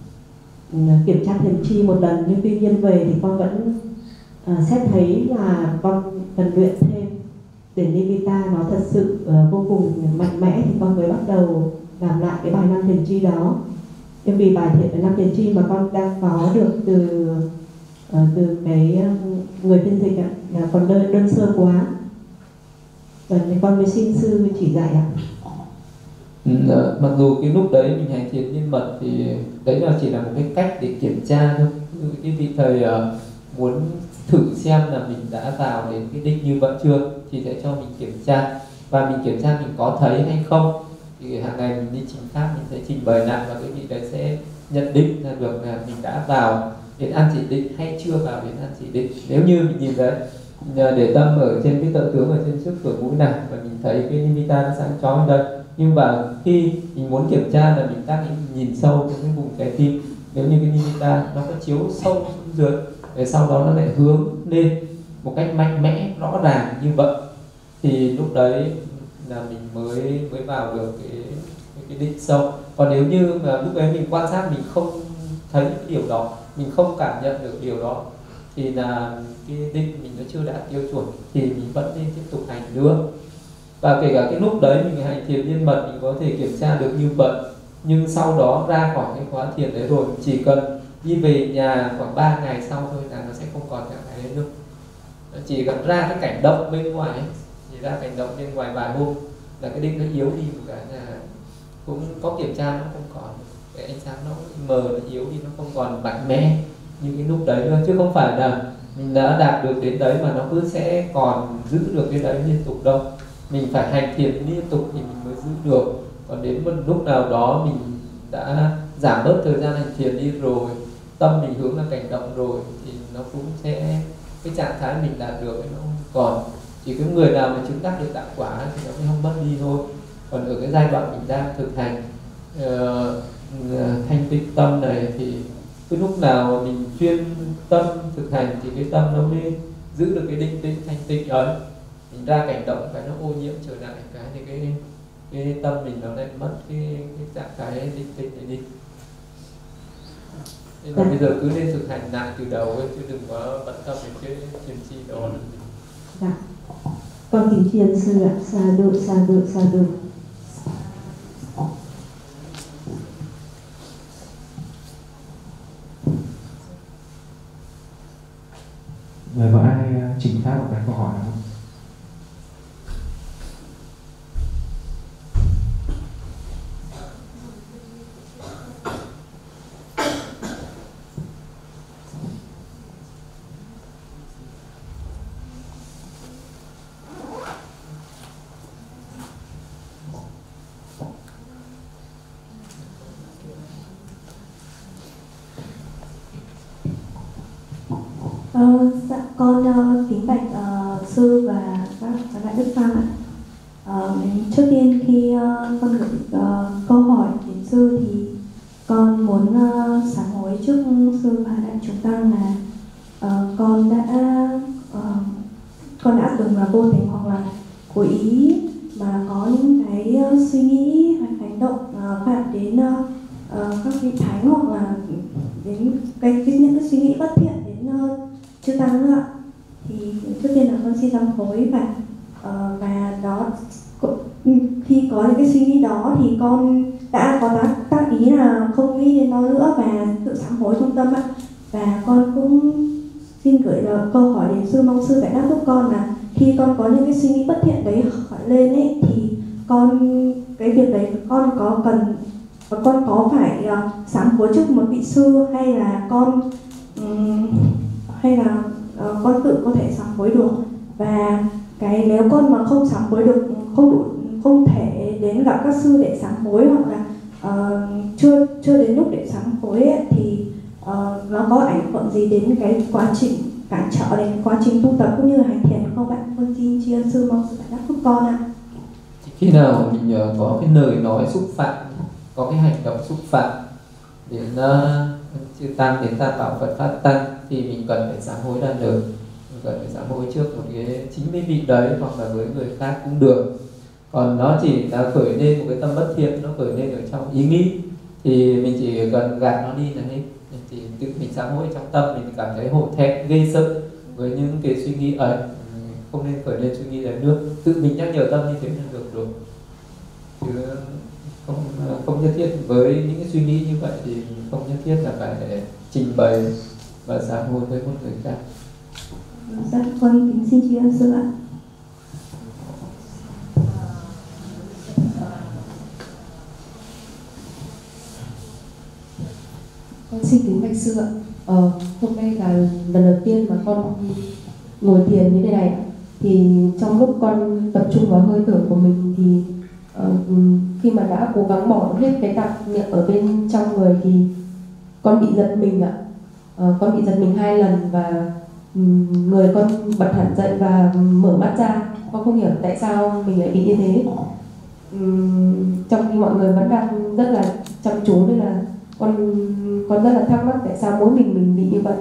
kiểm tra thiền chi một lần, nhưng tuy nhiên về thì con vẫn xét thấy là con cần luyện thêm để nimitta nó thật sự vô cùng mạnh mẽ thì con mới bắt đầu làm lại cái bài 5 thiền chi đó. Nhưng vì bài 5 thiền chi mà con đang có được từ cái người phiên dịch là còn đơn sơ quá, và thì con mới xin sư chỉ dạy ạ. Mặc dù cái lúc đấy mình hành thiền niên mật thì đấy là chỉ là một cái cách để kiểm tra thôi. Cái vị thầy muốn thử xem là mình đã vào đến cái định như vậy chưa thì sẽ cho mình kiểm tra, và mình kiểm tra mình có thấy hay không thì hàng ngày mình đi trình pháp mình sẽ trình bày lại, và cái vị đấy sẽ nhận định là được là mình đã vào đến an chỉ định hay chưa vào đến an chỉ định. Nếu như mình nhìn đấy, để tâm ở trên cái tự tướng ở trên trước cửa mũi này và mình thấy cái nimitta nó sáng chói ở đây, nhưng mà khi mình muốn kiểm tra là mình tác nhìn sâu trong cái vùng trái tim, nếu như cái nimitta nó có chiếu sâu xuống dưới, để sau đó nó lại hướng lên một cách mạnh mẽ rõ ràng như vậy, thì lúc đấy là mình mới vào được cái định sâu. Còn nếu như mà lúc ấy mình quan sát mình không thấy cái điều đó, mình không cảm nhận được điều đó, thì là cái định mình nó chưa đạt tiêu chuẩn thì mình vẫn nên tiếp tục hành nữa. Và kể cả cái lúc đấy mình hành thiền niên mật mình có thể kiểm tra được như vậy, nhưng sau đó ra khỏi cái khóa thiền đấy rồi, chỉ cần đi về nhà khoảng 3 ngày sau thôi là nó sẽ không còn trạng thái đấy nữa. Chỉ cần ra cái cảnh động bên ngoài ấy, chỉ ra cảnh động bên ngoài vài hôm là cái định nó yếu đi một cái, là cũng có kiểm tra nó không còn, cái ánh sáng nó mờ, nó yếu đi, nó không còn mạnh mẽ như cái lúc đấy nữa. Chứ không phải là mình đã đạt được đến đấy mà nó cứ sẽ còn giữ được cái đấy liên tục đâu. Mình phải hành thiền liên tục thì mình mới giữ được. Còn đến một lúc nào đó mình đã giảm bớt thời gian hành thiền đi rồi, tâm mình hướng là cảnh động rồi, thì nó cũng sẽ, cái trạng thái mình đạt được nó không còn. Chỉ cái người nào mà chứng đắc được đạo quả thì nó mới không mất đi thôi. Còn ở cái giai đoạn mình đang thực hành thanh tịnh tâm này thì cái lúc nào mình chuyên tâm thực hành thì cái tâm nó mới giữ được cái định tĩnh thanh tịnh ấy. Mình ra cảnh động cái nó ô nhiễm trở lại cái thì cái tâm mình nó lại mất cái trạng thái định tĩnh này đi. Nên là bây giờ cứ nên thực hành lại từ đầu ấy, chứ đừng có bận tâm đến cái thiền chi đó. Dạ. Con kính thiền sư ạ. Sa du, sa du, sa du. Người có ai trình pháp một cái câu hỏi không? Dạ, con kính bạch sư và các đại đức tăng ạ. Trước tiên khi con gửi câu hỏi đến sư thì con muốn sám hối trước sư và đại chúng tăng là con đã từng là vô tình hoặc là cố ý mà có những cái suy nghĩ hay hành động phạm đến các vị thánh, hoặc là đến những cái suy nghĩ bất thiện đến chư tăng nữa. Thì trước tiên là con xin sám hối, và đó, khi có những cái suy nghĩ đó thì con đã có tác ý là không nghĩ đến nó nữa và tự sám hối trong tâm ạ. Và con cũng xin gửi câu hỏi đến sư, mong sư giải đáp giúp con là khi con có những cái suy nghĩ bất thiện đấy khởi lên ấy, thì cái việc đấy con có phải sám hối trước một vị sư, hay là con tự có thể sám hối được. Và nếu con mà không sám hối được, không thể đến gặp các sư để sám hối, hoặc là chưa đến lúc để sám hối ấy, thì nó có ảnh hưởng gì đến cái quá trình cản trở đến quá trình tu tập cũng như là hành thiền không ạ? Con xin tri ân sư, mong sư giải đáp giúp con ạ. Khi nào mình có cái lời nói xúc phạm, có cái hành động xúc phạm đến chư tăng, đến tam bảo Phật pháp tăng, thì mình cần phải sám hối ra đời. cần phải sám hối trước một cái chính cái vị đấy, hoặc là với người khác cũng được. Còn nó chỉ là khởi lên một cái tâm bất thiện, nó khởi lên ở trong ý nghĩ, thì mình chỉ cần gạt nó đi là hết. Thì tự mình sám hối trong tâm, mình cảm thấy hổ thẹn ghê sợ với những cái suy nghĩ ấy, không nên khởi lên suy nghĩ đấy nữa. Tự mình nhắc nhở tâm như thế là được rồi, chứ không nhất thiết với những cái suy nghĩ như vậy thì không nhất thiết là phải trình bày và sám hối với một người khác. Dạ, con kính xin tri ân sư ạ. Con xin kính bạch sư ạ. Hôm nay là lần đầu tiên mà con ngồi thiền như thế này. Thì trong lúc con tập trung vào hơi thở của mình thì khi mà đã cố gắng bỏ hết cái tạp niệm ở bên trong người thì con bị giật mình ạ. Con bị giật mình 2 lần và người con bật hẳn dậy và mở mắt ra. Con không hiểu tại sao mình lại bị như thế. Trong khi mọi người vẫn đang rất là chăm chú, nên là con rất là thắc mắc tại sao mỗi mình bị như vậy.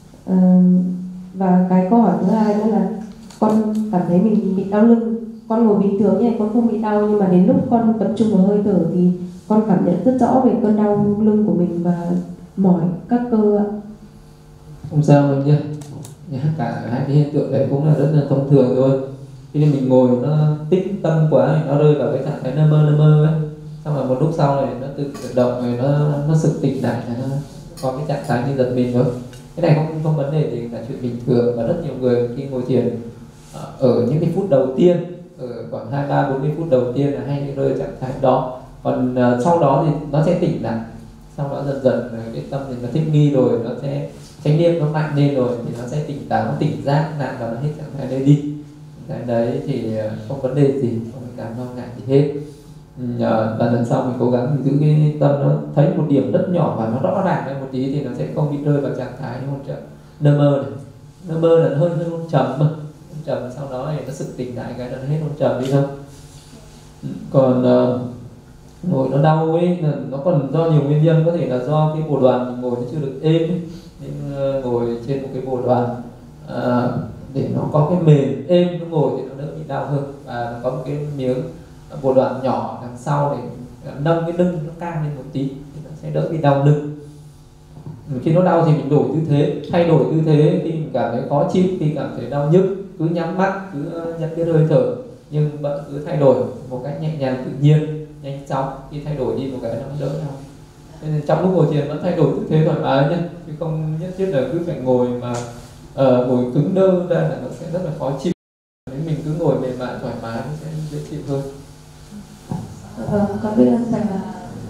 Và cái câu hỏi thứ hai nữa là con cảm thấy mình bị đau lưng. Con ngồi bình thường như này con không bị đau, nhưng mà đến lúc con tập trung vào hơi thở thì con cảm nhận rất rõ về cơn đau lưng của mình và mỏi các cơ ạ. Không sao đâu nhé. Cả hai cái hiện tượng đấy cũng là rất là thông thường thôi. Khi mình ngồi nó tích tâm quá, nó rơi vào cái trạng thái lơ mơ ấy, xong rồi một lúc sau này nó tự động rồi nó sực tỉnh lại, là nó có cái trạng thái như giật mình thôi. Cái này không vấn đề gì, là chuyện bình thường, và rất nhiều người khi ngồi thiền ở những cái phút đầu tiên, ở khoảng 23-40 phút đầu tiên là hay rơi trạng thái đó. Còn sau đó thì nó sẽ tỉnh lại, sau đó dần dần cái tâm thì nó thích nghi rồi, nó sẽ chánh niệm nó mạnh lên rồi thì nó sẽ tỉnh táo, nó tỉnh giác lại và nó hết trạng thái đấy đi. Cái đấy thì không vấn đề gì, không phải cảm lo ngại gì hết. Và lần sau mình cố gắng mình giữ cái tâm nó thấy một điểm rất nhỏ và nó rõ ràng lên một tí thì nó sẽ không bị rơi vào trạng thái như hôn trầm nơ mơ này. Nơ mơ là hơi hôn trầm mà, hôn trầm sau đó thì nó sực tỉnh lại cái là nó hết hôn trầm đi thôi. Còn ngồi nó đau ấy, nó còn do nhiều nguyên nhân, có thể là do cái bồ đoàn mình ngồi nó chưa được êm ấy. Nên ngồi trên một cái bồ đoàn để nó có cái mềm êm, nó ngồi thì nó đỡ bị đau hơn, và nó có một cái miếng bồ đoàn nhỏ đằng sau để nâng cái lưng nó cao lên một tí thì nó sẽ đỡ bị đau lưng. Khi nó đau thì mình đổi tư thế, thay đổi tư thế khi mình cảm thấy khó chịu, khi cảm thấy đau nhức cứ nhắm mắt, cứ nhận cái hơi thở, nhưng vẫn cứ thay đổi một cách nhẹ nhàng tự nhiên, nhanh chóng. Khi thay đổi đi một cái nó đỡ đau. Nên trong lúc ngồi thiền vẫn thay đổi tư thế thoải mái nhé, chứ không nhất thiết là cứ phải ngồi mà ngồi cứng đơ ra là nó sẽ rất là khó chịu. Nếu mình cứ ngồi mềm mại thoải mái nó sẽ dễ chịu hơn. Con biết rằng là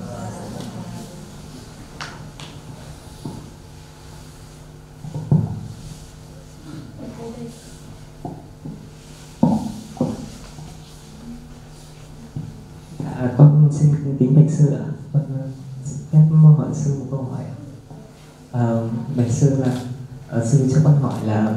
con xin kính bạch sư ạ. Con phép hỏi sư một câu hỏi. Bạch sư là sư cho con hỏi là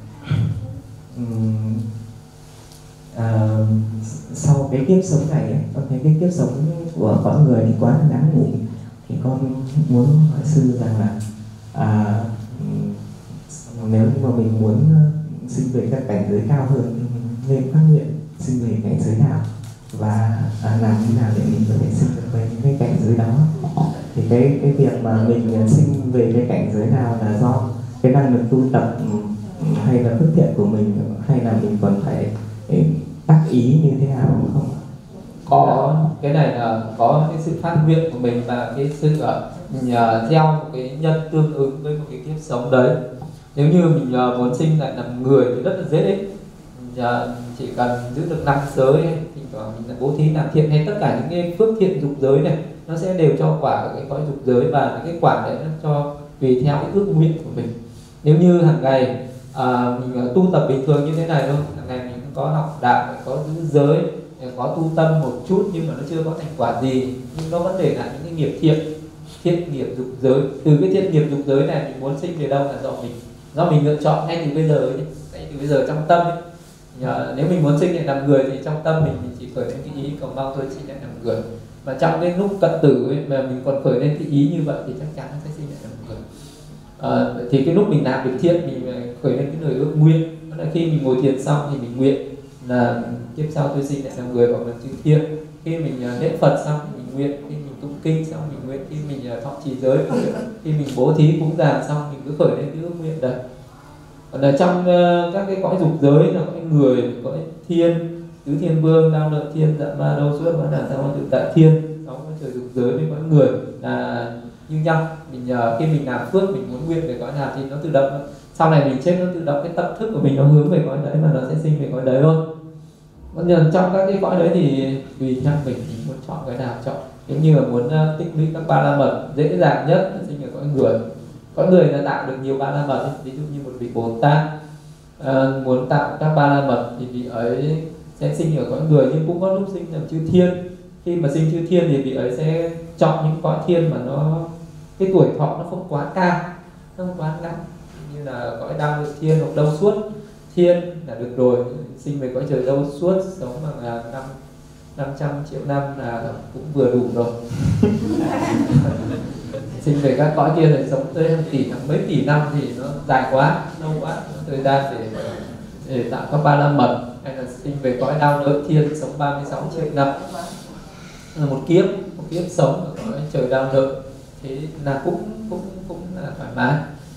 sau cái kiếp sống này ấy, con thấy cái kiếp sống của con người thì quá là ngắn ngủi, thì con muốn hỏi sư rằng là nếu như mà mình muốn sinh về các cảnh giới cao hơn thì mình nên phát nguyện sinh về cảnh giới nào, và làm như nào để mình có thể sinh được về những cái cảnh giới đó. Thì cái việc mà mình sinh về cái cảnh giới nào là do cái năng lực tu tập hay là phước thiện của mình, hay là mình còn phải tác ý như thế nào không? Có cái này là có cái sự phát nguyện của mình và cái sự gieo một cái nhân tương ứng với một cái kiếp sống đấy. Nếu như mình muốn sinh lại làm người thì rất là dễ. Chỉ cần giữ được 5 giới, thì mình bố thí làm thiện, hay tất cả những cái phước thiện dục giới này, nó sẽ đều cho quả ở cái cõi dục giới, và cái quả đấy nó cho tùy theo cái ước nguyện của mình. Nếu như hàng ngày mình tu tập bình thường như thế này thôi, hàng ngày mình có học đạo, có giữ giới, có tu tâm một chút, nhưng mà nó chưa có thành quả gì, nhưng nó vẫn để lại những cái nghiệp thiện nghiệp dục giới. Từ cái thiện nghiệp dục giới này mình muốn sinh về đâu là do mình lựa chọn ngay từ bây giờ ấy, ngay từ bây giờ trong tâm ấy. Nếu mình muốn sinh lại làm người thì trong tâm mình chỉ khởi lên cái ý cầu mong tôi sinh lại làm người, và trong cái lúc cận tử ấy, mà mình còn khởi lên cái ý như vậy thì chắc chắn nó sẽ sinh lại làm người. Thì cái lúc mình làm việc thiện mình khởi lên cái lời ước nguyện là khi mình ngồi thiền xong thì mình nguyện là kiếp sau tôi sinh lại là người hoặc là chư thiên. Khi mình lễ Phật xong thì mình nguyện, khi mình tụng kinh xong mình nguyện, khi mình thọ trì giới, khi mình bố thí cúng dường xong mình cứ khởi lên cái ước nguyện đấy. Còn là trong các cái cõi dục giới là cõi người, cõi thiên, tứ thiên vương, đao lợi thiên, dạ ma đâu suốt, vẫn là sao tự tại thiên. Sáu cõi trời dục giới với cõi người là như nhau. Mình khi mình làm phước, mình muốn nguyện về cõi nào thì nó tự động, sau này mình chết nó tự động cái tâm thức của mình nó hướng về cõi đấy mà nó sẽ sinh về cõi đấy thôi. Còn trong các cái cõi đấy thì tùy theo mình muốn chọn cái nào chọn. Nếu như là muốn tích lũy các ba la mật, dễ dàng nhất là sinh ở cõi người. Cõi người là tạo được nhiều ba la mật, ví dụ như một vị Bồ Tát muốn tạo các ba la mật thì vị ấy sẽ sinh ở cõi người, nhưng cũng có lúc sinh làm chư thiên. Khi mà sinh chư thiên thì vị ấy sẽ chọn những cõi thiên mà nó cái tuổi thọ nó không quá cao, không quá ngắn, như là cõi đao lợi thiên hoặc đâu suốt thiên là được rồi. Sinh về cõi trời đâu suốt sống bằng 500 triệu năm là cũng vừa đủ rồi. Sinh về các cõi kia thì sống tới hàng tỷ, hàng mấy tỷ năm thì nó dài quá, lâu quá, thời gian để tạo các ba la mật. Hay là sinh về cõi đao lợi thiên sống 36 triệu năm là một kiếp sống ở cõi trời đao lợi, thế là cũng là thoải mái.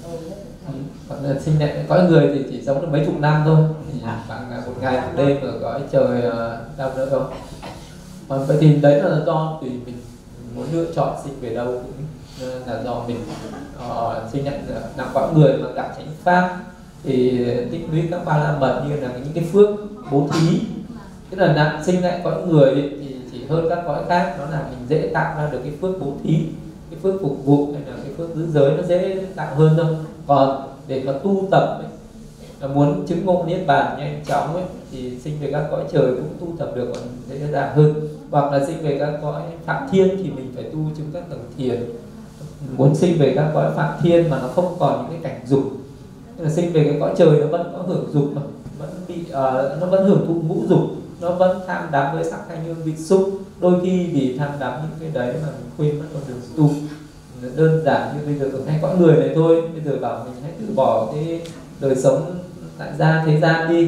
Còn là sinh lại cõi người thì chỉ sống được mấy chục năm thôi, thì bằng một ngày một đêm ở cõi trời đao lợi thôi. Còn vậy thì đấy là do tùy mình muốn lựa chọn sinh về đâu, cũng là do mình sinh nhận làm cõi người mà gặp chánh pháp thì tích lũy các ba la mật như là những cái phước bố thí. Tức là nạn sinh lại cõi người thì chỉ hơn các cõi khác, đó là mình dễ tạo ra được cái phước bố thí, cái phước phục vụ hay là cái phước giữ giới nó dễ tạo hơn thôi. Còn để mà tu tập ấy, là muốn chứng ngộ niết bàn nhanh chóng ấy, thì sinh về các cõi trời cũng tu tập được, còn dễ dàng hơn. Hoặc là sinh về các cõi phạm thiên thì mình phải tu chứng các tầng thiền. Muốn sinh về các cõi phạm thiên mà nó không còn những cái cảnh dục, tức là sinh về cái cõi trời nó vẫn có hưởng dục mà vẫn bị nó vẫn hưởng thụ ngũ dục, nó vẫn tham đắm với sắc thanh hương vị xúc. Đôi khi vì tham đắm những cái đấy mà mình quên mất con đường tu. Đơn giản như bây giờ ở ngay cõi người này thôi, bây giờ bảo mình hãy từ bỏ cái đời sống tại gia thế gian đi,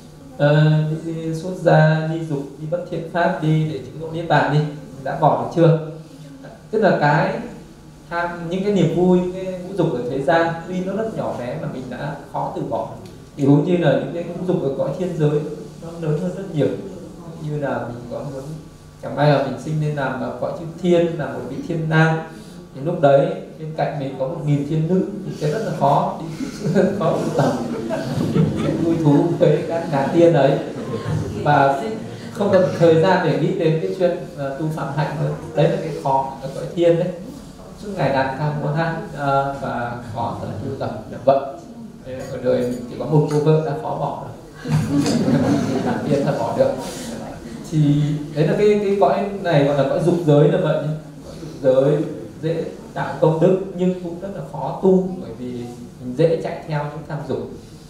đi xuất gia, đi dục, đi bất thiện pháp đi để chứng ngộ niết bàn đi, mình đã bỏ được chưa? Tức là cái tham những cái niềm vui, những cái ngũ dục ở thế gian tuy nó rất nhỏ bé mà mình đã khó từ bỏ, thì huống chi là những cái ngũ dục ở cõi thiên giới nó lớn hơn rất nhiều. Như là mình có muốn chẳng may là mình sinh lên làm ở cõi chư thiên, là một vị thiên nam, thì lúc đấy bên cạnh mình có 1000 thiên nữ thì sẽ rất là khó đi khó tu tập, sẽ vui thú với các ngàn tiên ấy và không cần thời gian để nghĩ đến cái chuyện tu phạm hạnh nữa. Đấy là cái khó ở cõi thiên đấy, suốt ngày đàn ca múa hát và khó tu tập là vậy. Ở đời mình chỉ có một cô vợ đã khó bỏ rồi, ngàn tiên thật bỏ được. Thì đấy là cái cõi này gọi là cõi dục giới là vậy. Cõi dục giới dễ tạo công đức nhưng cũng rất là khó tu, bởi vì mình dễ chạy theo những tham dục.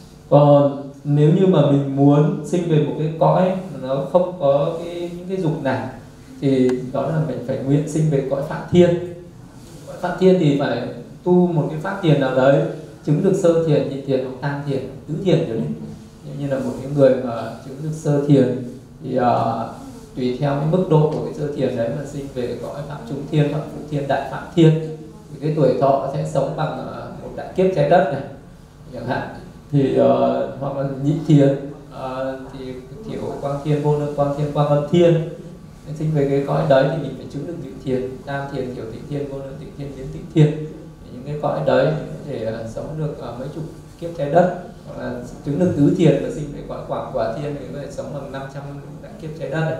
Còn nếu như mà mình muốn sinh về một cái cõi mà nó không có những cái dục nào thì đó là mình phải nguyện sinh về cõi phạm thiên. Cõi phạm thiên thì phải tu một cái pháp thiền nào đấy, chứng được sơ thiền, nhị thiền hoặc tam thiền, tứ thiền rồi đấy. Như là một cái người mà chứng được sơ thiền thì tùy theo cái mức độ của cái sơ thiền đấy mà sinh về cõi phạm trung thiên, phạm phụ thiên, đại phạm thiên. Thì cái tuổi thọ sẽ sống bằng một đại kiếp trái đất này chẳng hạn. Thì hoặc là nhị thiền thì thiểu quang thiên, vô lượng quang thiên, quang âm thiên. Sinh về cái cõi đấy thì mình phải chứng được nhị thiền, tam thiền, thiểu tịnh thiên, vô lượng tịnh thiên, biến tịnh thiên. Thì những cái cõi đấy để sống được mấy chục kiếp trái đất. Hoặc là chứng được tứ thiền và sinh về cõi quảng quả thiên thì có thể sống bằng 500 đại kiếp trái đất này.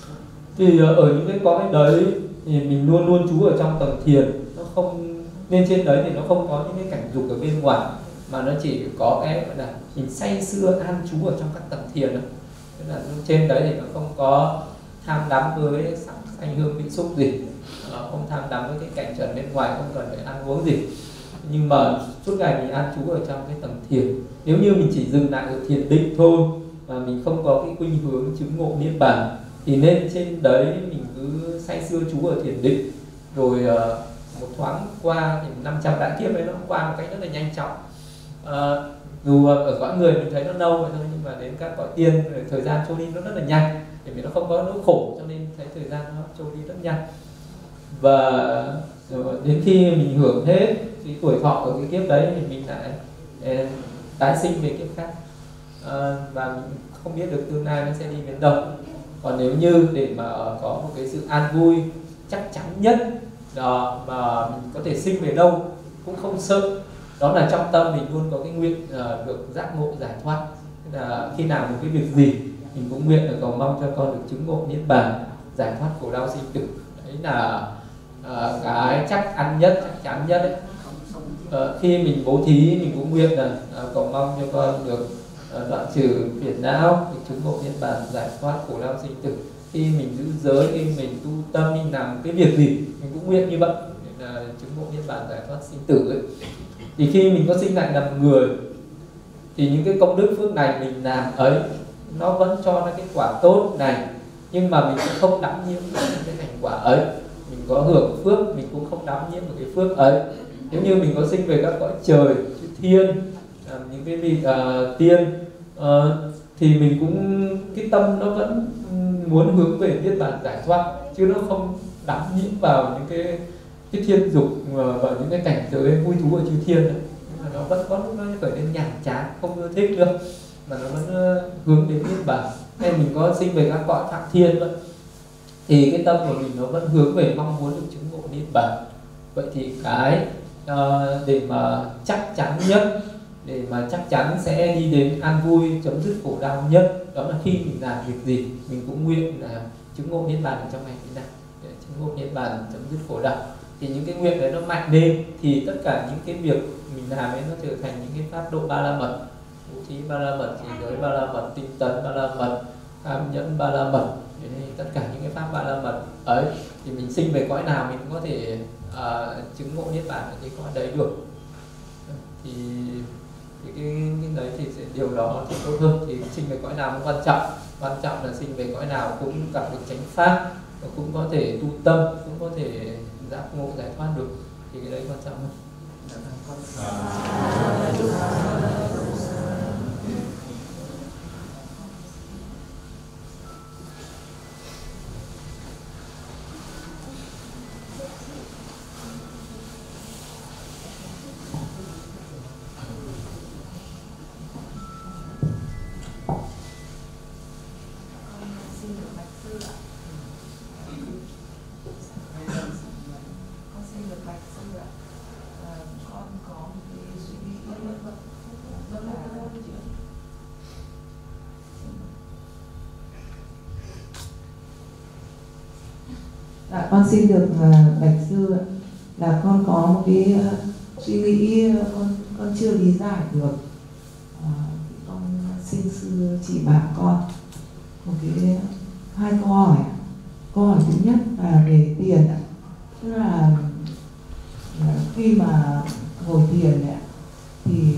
Thì ở những cái cõi đấy thì mình luôn luôn trú ở trong tầng thiền, nó không nên trên đấy thì nó không có những cái cảnh dục ở bên ngoài, mà nó chỉ có cái gọi là mình say sưa an trú ở trong các tầng thiền thôi. Tức là trên đấy thì nó không có tham đắm với sắc thanh hương vị xúc gì, không tham đắm với cái cảnh trần bên ngoài, không cần phải ăn uống gì, nhưng mà suốt ngày mình an trú ở trong cái tầng thiền. Nếu như mình chỉ dừng lại ở thiền định thôi mà mình không có cái khuynh hướng chứng ngộ niết bàn thì nên trên đấy mình cứ say sưa trú ở thiền định, rồi một thoáng qua thì 500 đại kiếp ấy nó qua một cách rất là nhanh chóng. Dù ở cõi người mình thấy nó lâu vậy thôi, nhưng mà đến các cõi tiên thời gian trôi đi nó rất là nhanh, bởi vì nó không có nỗi khổ cho nên thấy thời gian nó trôi đi rất nhanh. Và đến khi mình hưởng hết cái tuổi thọ ở cái kiếp đấy thì mình lại tái sinh về kiếp khác, và mình không biết được tương lai nó sẽ đi đến đâu. Còn nếu như để mà có một cái sự an vui chắc chắn nhất đó, mà mình có thể sinh về đâu cũng không sợ, đó là trong tâm mình luôn có cái nguyện được giác ngộ giải thoát. Tức là khi nào một cái việc gì mình cũng nguyện là cầu mong cho con được chứng ngộ niết bàn, giải thoát khổ đau sinh tử. Đấy là cái chắc ăn nhất, chắc chắn nhất đấy. Khi mình bố thí mình cũng nguyện là cầu mong cho con được đoạn trừ phiền não, được chứng ngộ niết bàn, giải thoát khổ đau sinh tử. Khi mình giữ giới, khi mình tu tâm, mình làm cái việc gì mình cũng nguyện như vậy, để là chứng ngộ niết bàn, giải thoát sinh tử ấy. Thì khi mình có sinh lại làm người thì những cái công đức phước này mình làm ấy nó vẫn cho ra cái quả tốt này, nhưng mà mình cũng không đắm nhiễm cái thành quả ấy. Mình có hưởng phước mình cũng không đắm nhiễm một cái phước ấy. Nếu như mình có sinh về các cõi trời, chư thiên, những cái vị tiên, thì mình cũng cái tâm nó vẫn muốn hướng về niết bàn giải thoát, chứ nó không đắm nhiễm vào những cái thiên dục và những cái cảnh giới vui thú ở chư thiên này. Nó vẫn có lúc nó trở nên nhàm chán, không ưa thích nữa, mà nó vẫn hướng đến niết bàn. Hay mình có sinh về các cõi thượng thiên vậy, thì cái tâm của mình nó vẫn hướng về mong muốn được chứng ngộ niết bàn. Vậy thì cái để mà chắc chắn nhất, để mà chắc chắn sẽ đi đến an vui chấm dứt khổ đau nhất, đó là khi mình làm việc gì mình cũng nguyện là chứng ngộ niết bàn ở trong ngày hôm nay, để chứng ngộ niết bàn chấm dứt khổ đau. Thì những cái nguyện đấy nó mạnh lên thì tất cả những cái việc mình làm ấy nó trở thành những cái pháp độ ba la mật, bố thí ba la mật, trì giới ba la mật, tinh tấn ba la mật, tham nhẫn ba la mật. Tất cả những cái pháp ba la mật ấy thì mình sinh về cõi nào mình cũng có thể chứng ngộ niết bàn ở cái cõi đấy được. Thì cái đấy thì điều đó thì tốt hơn. Thì sinh về cõi nào cũng quan trọng là sinh về cõi nào cũng gặp được chánh pháp, và cũng có thể tu tâm, cũng có thể giác ngộ giải thoát được, thì cái đấy quan trọng hơn. Dạ, con xin được bạch sư ạ, là con có một cái suy nghĩ con chưa lý giải được. Con xin sư chỉ bảo con một cái hai câu hỏi. Câu hỏi thứ nhất là về tiền ạ, tức là khi mà ngồi thiền ạ thì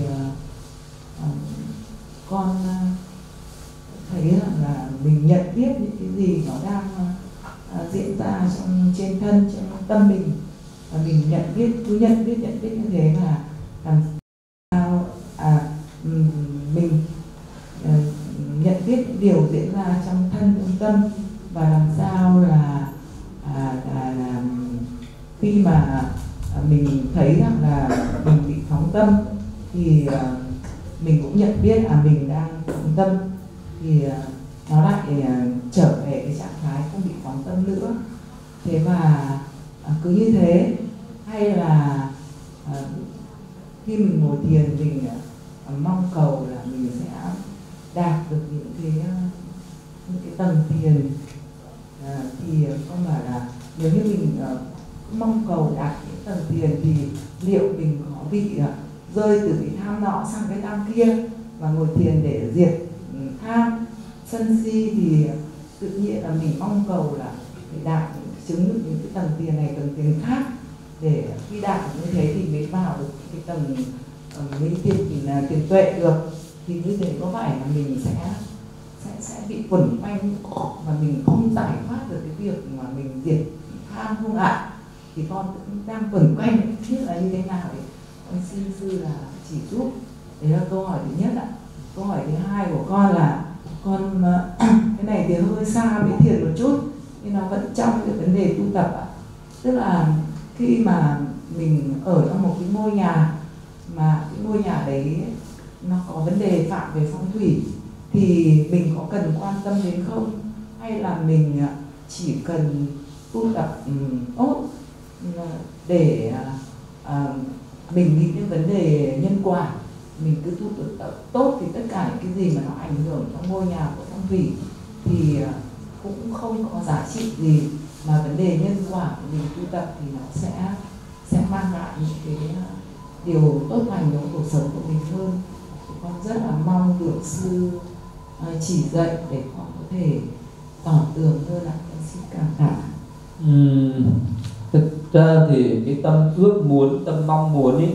con thấy là mình nhận biết những cái gì nó đang diễn ra trên thân, trong tâm mình, và mình cứ nhận biết như thế, và làm sao mình nhận biết những điều diễn ra trong thân, trong tâm, và làm sao là khi mà mình thấy rằng là mình bị phóng tâm thì mình cũng nhận biết là mình đang phóng tâm, thì nó lại trở về cái trạng thái không bị phóng tâm nữa. Thế và cứ như thế, hay là khi mình ngồi thiền mình mong cầu là mình sẽ đạt được những cái tầng thiền, thì con bảo là nếu như mình mong cầu đạt những tầng thiền thì liệu mình có bị rơi từ cái tham nọ sang cái tham kia, và ngồi thiền để diệt tham sân si, thì tự nhiên là mình mong cầu là để đạt chứng được những cái tầng tiền này, tầng tiền khác, để khi đạt được như thế thì mới vào được cái tầng mới tiền tuệ được. Thì như thế có phải là mình sẽ bị quẩn quanh và mình không giải thoát được cái việc mà mình diệt tham không ạ? Thì con cũng đang quẩn quanh, không biết là như thế nào, thì con xin sư là chỉ giúp. Đấy là câu hỏi thứ nhất ạ. Câu hỏi thứ hai của con là con cái này thì hơi xa với thiền một chút, nhưng nó vẫn trong cái vấn đề tu tập ạ. Tức là khi mà mình ở trong một cái ngôi nhà mà cái ngôi nhà đấy nó có vấn đề phạm về phong thủy thì mình có cần quan tâm đến không, hay là mình chỉ cần tu tập tốt để mình nghĩ đến vấn đề nhân quả, mình cứ tu tập tốt thì tất cả những cái gì mà nó ảnh hưởng trong ngôi nhà của phong thủy thì cũng không có giá trị gì, mà vấn đề nhân quả của mình tu tập thì nó sẽ mang lại những cái điều tốt lành trong cuộc sống của mình hơn. Thì con rất là mong được sư chỉ dạy để con có thể tỏ tường hơn ạ. Con xin cảm tạ. Thực ra thì cái tâm ước muốn, tâm mong muốn ấy,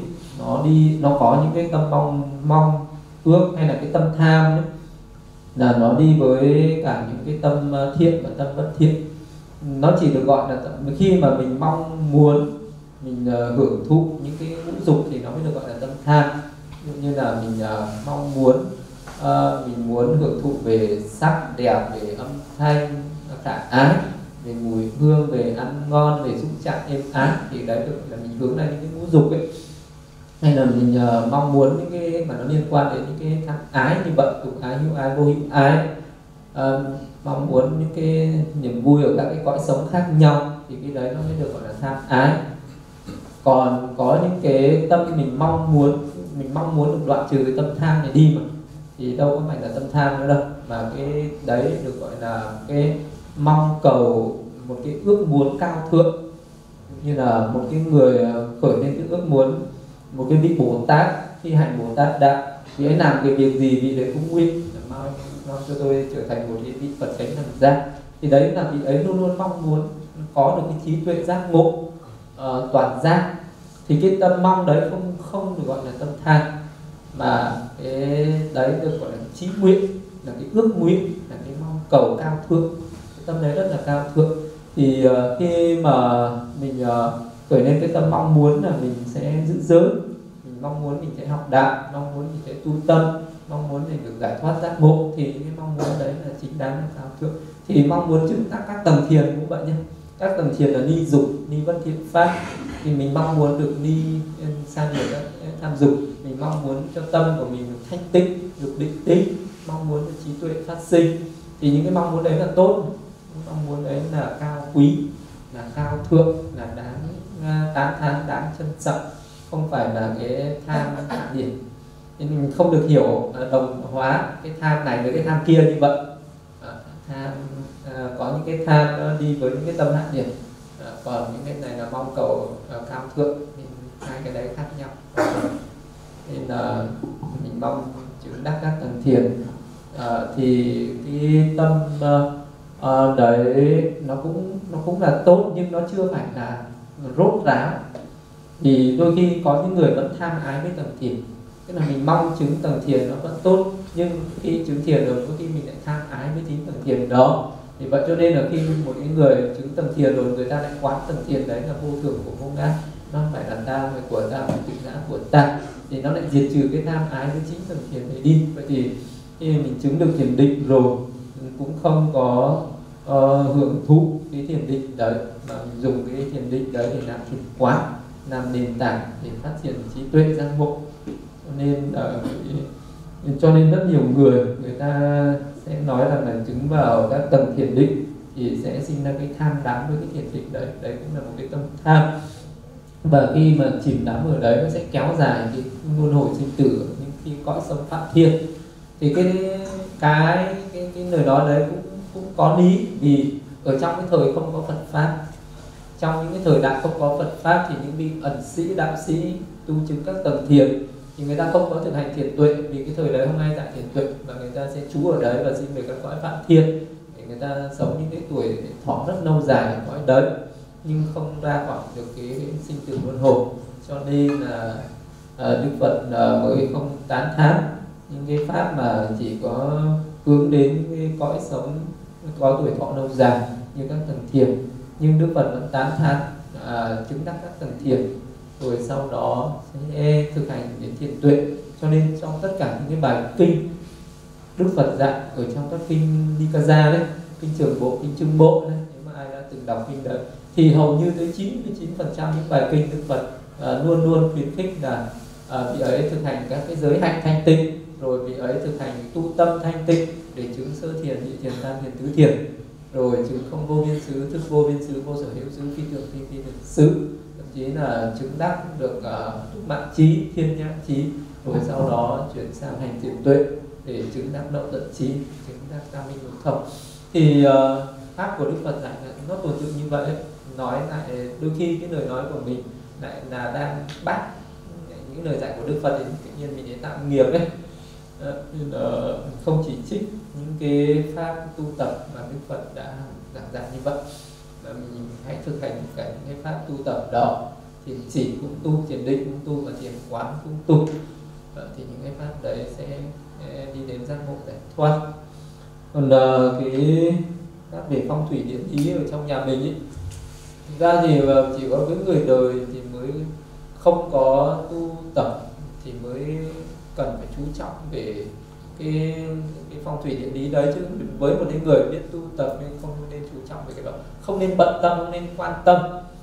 nó có những cái tâm mong ước hay là cái tâm tham ấy, là nó đi với cả những cái tâm thiện và tâm bất thiện. Nó chỉ được gọi là khi mà mình mong muốn, mình hưởng thụ những cái ngũ dục thì nó mới được gọi là tâm tham. Ví dụ như là mình mong muốn mình muốn hưởng thụ về sắc đẹp, về âm thanh khả ái, về mùi hương, về ăn ngon, về xúc chạm êm ái, thì đấy được là mình hướng đến những cái ngũ dục ấy. Hay là mình mong muốn những cái mà nó liên quan đến những cái tham ái như bận tục ái, hữu ái, vô hữu ái, mong muốn những cái niềm vui ở các cái cõi sống khác nhau, thì cái đấy nó mới được gọi là tham ái. Còn có những cái tâm mình mong muốn được đoạn trừ cái tâm tham này đi mà, thì đâu có phải là tâm tham nữa đâu, mà cái đấy được gọi là cái mong cầu, một cái ước muốn cao thượng. Như là một cái người khởi lên cái ước muốn, một cái vị Bồ Tát, khi hạnh Bồ Tát đạo, vị ấy làm cái việc gì vị đấy cũng nguyện mong cho tôi trở thành một cái vị Phật chánh đẳng giác. Thì đấy là vị ấy luôn luôn mong muốn có được cái trí tuệ giác ngộ toàn giác. Thì cái tâm mong đấy không được gọi là tâm tham, mà cái đấy được gọi là trí nguyện, là cái ước nguyện, là cái mong cầu cao thượng. Cái tâm đấy rất là cao thượng. Thì khi mà mình khởi lên cái tâm mong muốn là mình sẽ giữ giới, mình mong muốn mình sẽ học đạo, mong muốn mình sẽ tu tâm, mong muốn mình được giải thoát giác ngộ, thì cái mong muốn đấy là chính đáng, là cao thượng. Thì mong muốn chứng các tầng thiền cũng vậy nhé. Các tầng thiền là ni dục, ni vân thiện pháp, thì mình mong muốn được ni xa nhiều các tham dục, mình mong muốn cho tâm của mình được thanh tịnh, được định tĩnh, mong muốn được trí tuệ phát sinh, thì những cái mong muốn đấy là tốt. Mong muốn đấy là cao quý, là cao thượng, là đáng tán thán, đáng trân trọng, không phải là cái tham hạ điển. Nên mình không được hiểu đồng hóa cái tham này với cái tham kia như vậy. Tham có những cái tham nó đi với những cái tâm hạ điển, còn những cái này là mong cầu cao thượng, nên hai cái đấy khác nhau. Nên là mình mong chứng đắc các tầng thiền, thì cái tâm đấy nó cũng là tốt, nhưng nó chưa phải là rốt ráo. Thì đôi khi có những người vẫn tham ái với tầng thiền, tức là mình mong chứng tầng thiền nó vẫn tốt, nhưng khi chứng thiền rồi có khi mình lại tham ái với chính tầng thiền đó. Thì vậy cho nên là khi một cái người chứng tầng thiền rồi, người ta lại quán tầng thiền đấy là vô thường của vô ngã, nó không phải là ta, mà của ta, mà tự ngã của ta, thì nó lại diệt trừ cái tham ái với chính tầng thiền đấy đi. Vậy thì khi mình chứng được thiền định rồi cũng không có hưởng thụ cái thiền định đấy, mà mình dùng cái thiền định đấy để làm thiền quán, làm nền tảng để phát triển trí tuệ giác ngộ. Cho nên rất nhiều người ta sẽ nói rằng là chứng vào các tầng thiền định thì sẽ sinh ra cái tham đắm với cái thiền định đấy. Đấy cũng là một cái tâm tham, và khi mà chìm đắm ở đấy nó sẽ kéo dài cái luân hồi sinh tử những khi cõi sống phạm thiên. Thì cái lời nói đấy cũng có lý, vì ở trong cái thời không có Phật pháp, trong những cái thời đại không có Phật pháp, thì những vị ẩn sĩ, đạo sĩ tu chứng các tầng thiền thì người ta không có thực hành thiền tuệ, vì cái thời đấy không ai dạy thiền tuệ, và người ta sẽ trú ở đấy và sinh về các cõi phạm thiên, để người ta sống những cái tuổi thọ rất lâu dài ở cõi đấy, nhưng không ra khỏi được cái sinh tử luân hồi. Cho nên là Đức Phật mới không tán thán những cái pháp mà chỉ có hướng đến cái cõi sống có tuổi thọ lâu dài như các tầng thiền, nhưng Đức Phật vẫn tán thán chứng đắc các tầng thiền, rồi sau đó sẽ thực hành đến thiền tuệ. Cho nên trong tất cả những cái bài kinh Đức Phật dạy ở trong các kinh Nikaya đấy, kinh Trường Bộ, kinh Trung Bộ đấy, nếu mà ai đã từng đọc kinh đấy, thì hầu như tới 99% những bài kinh Đức Phật luôn luôn khuyến khích là vị ấy thực hành các cái giới hạnh thanh tịnh, rồi vị ấy thực hành tu tâm thanh tịnh để chứng sơ thiền, nhị thiền, tam thiền, tứ thiền, rồi chứng không vô biên xứ, thức vô biên xứ, vô sở hữu xứ, phi tưởng phi phi tưởng xứ, thậm chí là chứng đắc được túc mạng trí, thiên nhãn trí, rồi sau đó chuyển sang hành thiền tuệ để chứng đắc đậu tận trí, chứng đắc tam minh lục thông. Thì pháp của Đức Phật dạy nó tương tự như vậy. Nói lại đôi khi cái lời nói của mình lại là đang bắt những lời dạy của Đức Phật thì tự nhiên mình để tạo nghiệp đấy. Không chỉ trích những cái pháp tu tập mà Đức Phật đã giảng dạy như vậy, mà mình hãy thực hành cả những cái pháp tu tập đó. Thiền chỉ cũng tu, thiền định cũng tu, và thiền quán cũng tu. Thì những cái pháp đấy sẽ đi đến giác ngộ giải thoát. Còn cái pháp về phong thủy địa lý ở trong nhà mình ấy, thực ra thì chỉ có những người đời thì mới không có tu tập thì mới cần phải chú trọng về cái phong thủy địa lý đấy, chứ với một người biết tu tập nên không nên chú trọng về cái đó, không nên bận tâm, không nên quan tâm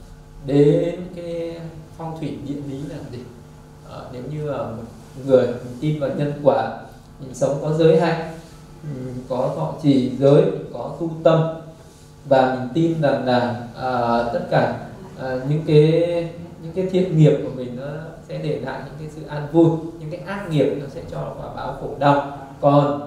đến cái phong thủy địa lý là gì. Nếu như là một người mình tin vào nhân quả, mình sống có giới hạnh, có thọ trì giới, có tu tâm, và mình tin rằng là tất cả những cái thiện nghiệp của mình nó sẽ để lại những cái sự an vui, những cái ác nghiệp nó sẽ cho quả báo khổ đau. Còn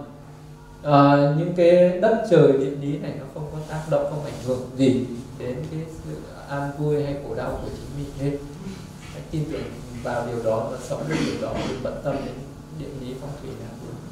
những cái đất trời địa lý này nó không có tác động, không ảnh hưởng gì đến cái sự an vui hay khổ đau của chính mình hết. Hãy tin tưởng vào điều đó và sống với điều đó, đừng bận tâm đến địa lý phong thủy nào.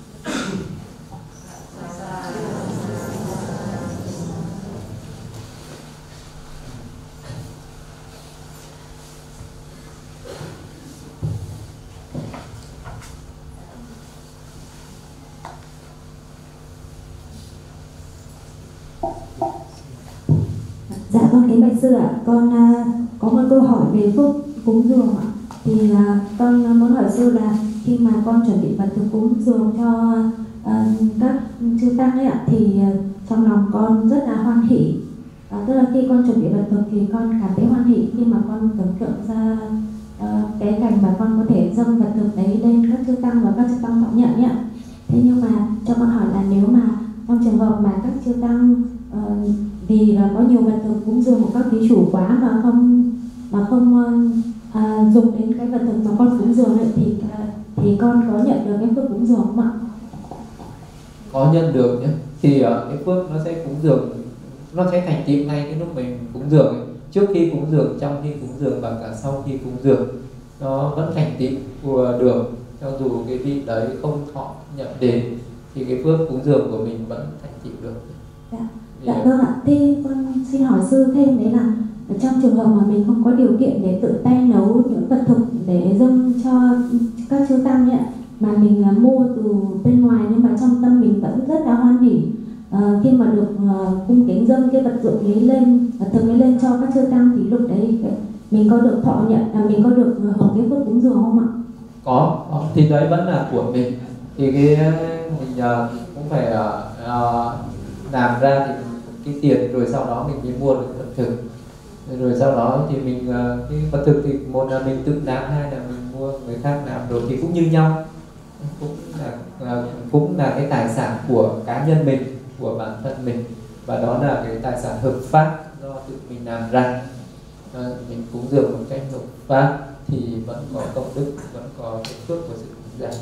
Dạ con kính bạch sư ạ, con có một câu hỏi về phước cúng dường ạ. Thì con muốn hỏi sư là khi mà con chuẩn bị vật thực cúng dường cho các chư tăng ấy ạ, thì trong lòng con rất là hoan hỷ. Tức là khi con chuẩn bị vật thực thì con cảm thấy hoan hỷ khi mà con tưởng tượng ra cái cảnh mà con có thể dâng vật thực đấy lên các chư tăng và các chư tăng thọ nhận ấy ạ. Thế nhưng mà cho con hỏi là nếu mà trong trường hợp mà các chư tăng vì là có nhiều vật thực cúng dường của các thí chủ quá mà không dùng đến cái vật thực mà con cúng dường ấy, thì con có nhận được cái phước cúng dường không ạ? Có nhận được nhé. Thì cái phước nó sẽ cúng dường, nó sẽ thành tựu ngay cái lúc mình cúng dường ấy. Trước khi cúng dường, trong khi cúng dường và cả sau khi cúng dường, nó vẫn thành tựu được, cho dù cái vị đấy không thọ nhập đến thì cái phước cúng dường của mình vẫn thành tựu được. Dạ vâng ạ. Thì con xin hỏi sư thêm đấy là trong trường hợp mà mình không có điều kiện để tự tay nấu những vật thực để dâng cho các chư tăng ấy, mà mình mua từ bên ngoài, nhưng mà trong tâm mình vẫn rất là hoan hỉ khi mà được cung kính dâng cái vật dụng ấy lên, vật thực ấy lên cho các chư tăng, thì lúc đấy mình có được thọ nhận, mình có được hưởng cái phước cúng dường không ạ? Có, thì đấy vẫn là của mình. Thì cái mình cũng phải làm ra thì cái tiền, rồi sau đó mình mới mua được vật thực, rồi sau đó thì mình cái vật thực thì một là mình tự làm, hai là mình mua người khác làm, rồi thì cũng như nhau, cũng là cái tài sản của cá nhân mình, của bản thân mình, và đó là cái tài sản hợp pháp do tự mình làm ra. Mình cúng dường một cách hợp pháp thì vẫn có công đức, vẫn có cái phước của sự cúng dường.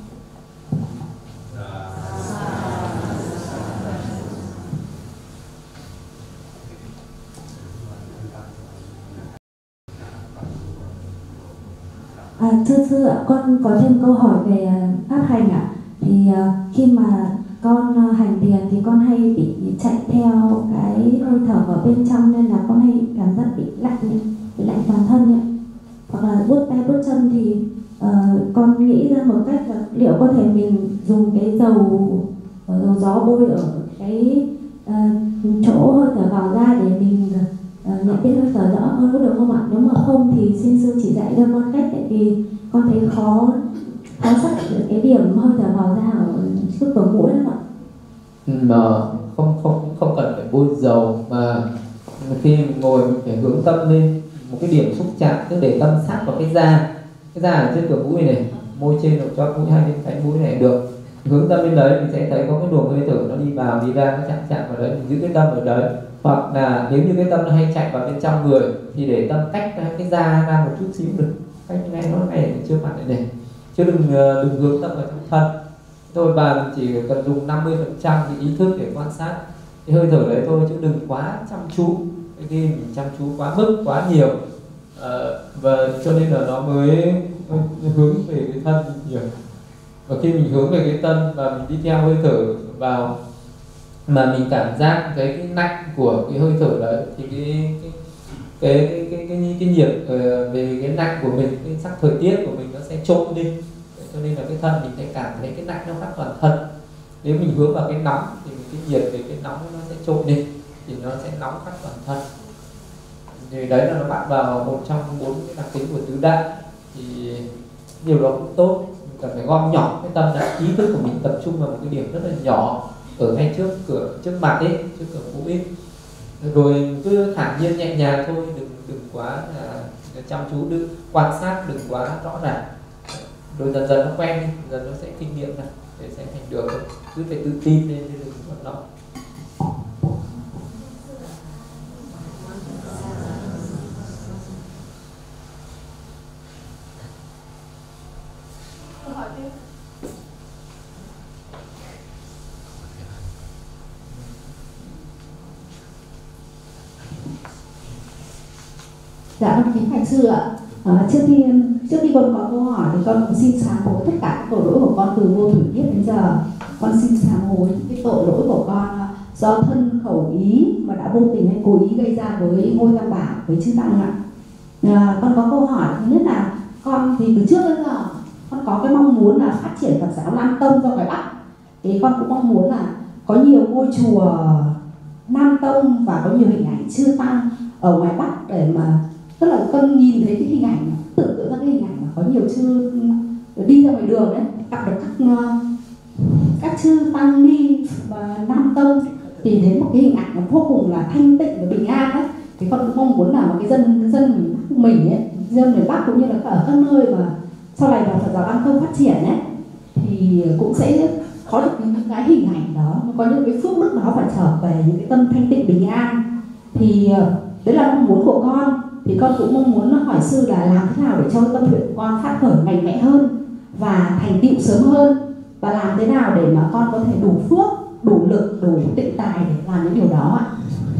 Thưa sư ạ, con có thêm câu hỏi về pháp hành ạ. Thì khi mà con hành thiền thì con hay bị chạy theo cái hơi thở ở bên trong, nên là con hay cảm giác bị lạnh toàn thân ấy. Hoặc là buốt tay buốt chân, thì con nghĩ ra một cách là liệu có thể mình dùng cái dầu gió bôi ở cái chỗ hơi thở vào ra để mình nhận biết hơi thở rõ hơn được không ạ? Nếu mà không thì xin sư chỉ dạy cho con cách, tại vì con thấy khó quan sát cái điểm hơi thở vào ra ở trước cửa mũi đó ạ. Mà không cần phải bôi dầu, mà khi mình ngồi mình phải hướng tâm lên một cái điểm xúc chạm, tức để tâm sát vào cái da ở trên cửa mũi này, môi trên hoặc cho mũi hai bên cánh mũi này được. Hướng tâm lên đấy mình sẽ thấy có cái luồng hơi thở nó đi vào đi ra, nó chạm vào đấy, mình giữ cái tâm ở đấy. Hoặc là nếu như cái tâm nó hay chạy vào bên trong người thì để tâm cách cái da ra một chút xíu được, cách ngay nó ngay trước mặt này, chứ đừng hướng tâm vào trong thân thôi. Và mình chỉ cần dùng 50% cái ý thức để quan sát cái hơi thở đấy thôi, chứ đừng quá chăm chú. Khi mình chăm chú quá mức quá nhiều, và cho nên là nó mới hướng về cái thân nhiều. Và khi mình hướng về cái thân và mình đi theo hơi thở vào, mà mình cảm giác cái nặng của cái hơi thở đấy, thì cái nhiệt về cái nặng của mình, cái sắc thời tiết của mình nó sẽ trội đi. Cho nên là cái thân mình sẽ cảm thấy cái nặng nó khác toàn thân. Nếu mình hướng vào cái nóng thì cái nhiệt về cái nóng nó sẽ trội đi, thì nó sẽ nóng khác toàn thân. Thì đấy là nó bắt vào một trong 4 cái đặc tính của tứ đại. Thì điều đó cũng tốt, mình cần phải gom nhỏ cái tâm lại, ý thức của mình tập trung vào một cái điểm rất là nhỏ ở ngay trước mặt ấy, trước cửa mũi ấy. Rồi cứ thản nhiên nhẹ nhàng thôi, đừng quá là chăm chú, đừng quan sát, đừng quá rõ ràng. Rồi dần dần nó quen đi, dần nó sẽ kinh nghiệm ra để sẽ thành được. Cứ phải tự tin lên chứ đừng có lo. Dạ, kính bạch sư ạ. Trước khi con có câu hỏi thì con cũng xin sám hối tất cả các tội lỗi của con từ vô thủy kiếp đến giờ. Con xin sám hối những cái tội lỗi của con do thân khẩu ý mà đã vô tình hay cố ý gây ra với ngôi Tam Bảo, với chư Tăng ạ. Con có câu hỏi thứ nhất là con thì từ trước đến giờ con có cái mong muốn là phát triển Phật giáo Nam Tông ra ngoài Bắc. Thì con cũng mong muốn là có nhiều ngôi chùa Nam Tông và có nhiều hình ảnh chư Tăng ở ngoài Bắc, để mà tức là con nhìn thấy cái hình ảnh, tưởng tượng ra cái hình ảnh mà có nhiều chư đi ra ngoài đường đấy, gặp được các chư Tăng ni và Nam Tông thì thấy một cái hình ảnh nó vô cùng là thanh tịnh và bình an đấy. Thì con cũng mong muốn là một cái dân mình ấy, dân miền Bắc cũng như là ở các nơi mà sau này mà Phật giáo Nam Tông phát triển ấy, thì cũng sẽ có được những cái hình ảnh đó, có những cái phước đức đó phải trở về những cái tâm thanh tịnh bình an. Thì đấy là mong muốn của con. Thì con cũng mong muốn hỏi sư là làm thế nào để cho tâm huyết của con phát khởi mạnh mẽ hơn và thành tựu sớm hơn, và làm thế nào để mà con có thể đủ phước, đủ lực, đủ tịnh tài để làm những điều đó ạ.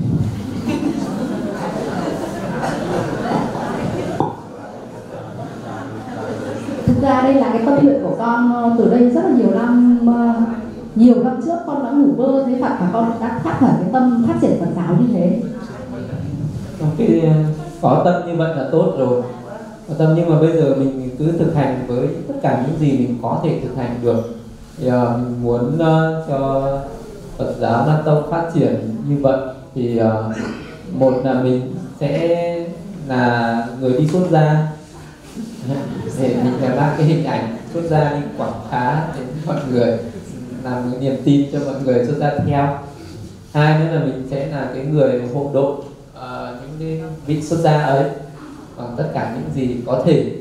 Thực ra đây là cái tâm huyết của con từ đây rất là nhiều năm trước con đã ngủ mơ thấy Phật và con đã phát khởi cái tâm phát triển Phật giáo như thế. Cái có tâm như vậy là tốt rồi, có tâm, nhưng mà bây giờ mình cứ thực hành với tất cả những gì mình có thể thực hành được. Thì mình muốn cho Phật giáo Nam Tông phát triển như vậy thì một là mình sẽ là người đi xuất gia, để mình làm cái hình ảnh xuất gia đi quảng bá đến mọi người, làm một niềm tin cho mọi người xuất gia theo. Hai nữa là mình sẽ là cái người hộ độ những cái vị xuất gia ấy bằng tất cả những gì có thể,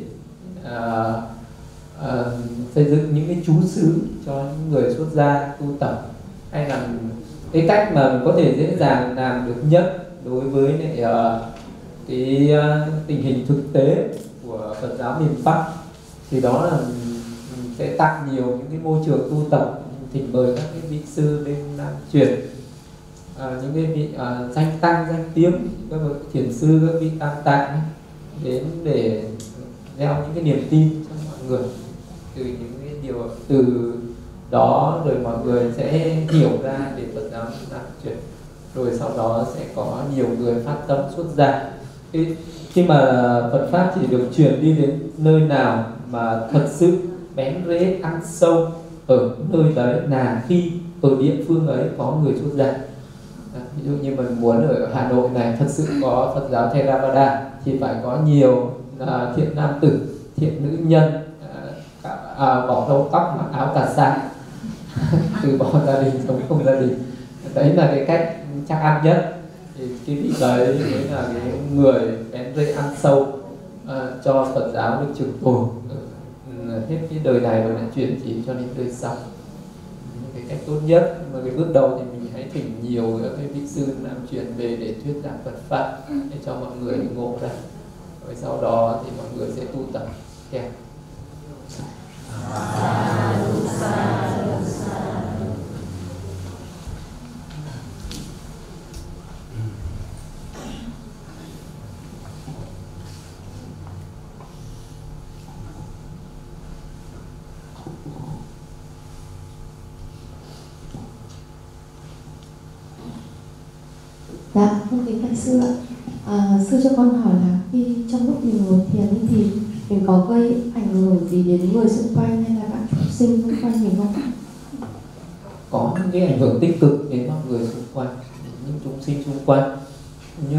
xây dựng những cái chú xứ cho những người xuất gia tu tập, hay là cái cách mà mình có thể dễ dàng làm được nhất đối với cái tình hình thực tế của Phật giáo miền Bắc. Thì đó là mình sẽ tạo nhiều những cái môi trường tu tập, thỉnh mời các cái vị sư bên Nam truyền, những cái vị danh tăng danh tiếng, các bậc thiền sư, các vị tam tạng đến để gieo những cái niềm tin cho mọi người. Từ những cái điều từ đó rồi mọi người sẽ hiểu ra để Phật giáo Nam truyền, rồi sau đó sẽ có nhiều người phát tâm xuất gia. Khi mà Phật pháp chỉ được truyền đi đến nơi nào mà thật sự bén rễ ăn sâu ở nơi đấy là khi ở địa phương ấy có người xuất gia. Ví dụ như mình muốn ở Hà Nội này thật sự có Phật giáo Theravada thì phải có nhiều thiện nam tử, thiện nữ nhân, bỏ râu tóc mặc áo cà sa từ bỏ gia đình sống không gia đình. Đấy là cái cách chắc ăn nhất. Thì cái vị đấy mới là cái người bén rễ ăn sâu cho Phật giáo được trường tồn hết cái đời này rồi lại chuyển chỉ cho đến đời sau. Cái cách tốt nhất mà cái bước đầu thì mình hãy thỉnh nhiều cái vị sư làm chuyện về để thuyết giảng Phật pháp để cho mọi người ngộ ra, rồi sau đó thì mọi người sẽ tu tập theo. Dạ, không kính bạch sư ạ. Sư cho con hỏi là khi trong lúc mình ngồi thiền ấy thì mình có gây ảnh hưởng gì đến người xung quanh hay là các chúng sinh xung quanh mình không? Có những cái ảnh hưởng tích cực đến mọi người xung quanh, những chúng sinh xung quanh. Như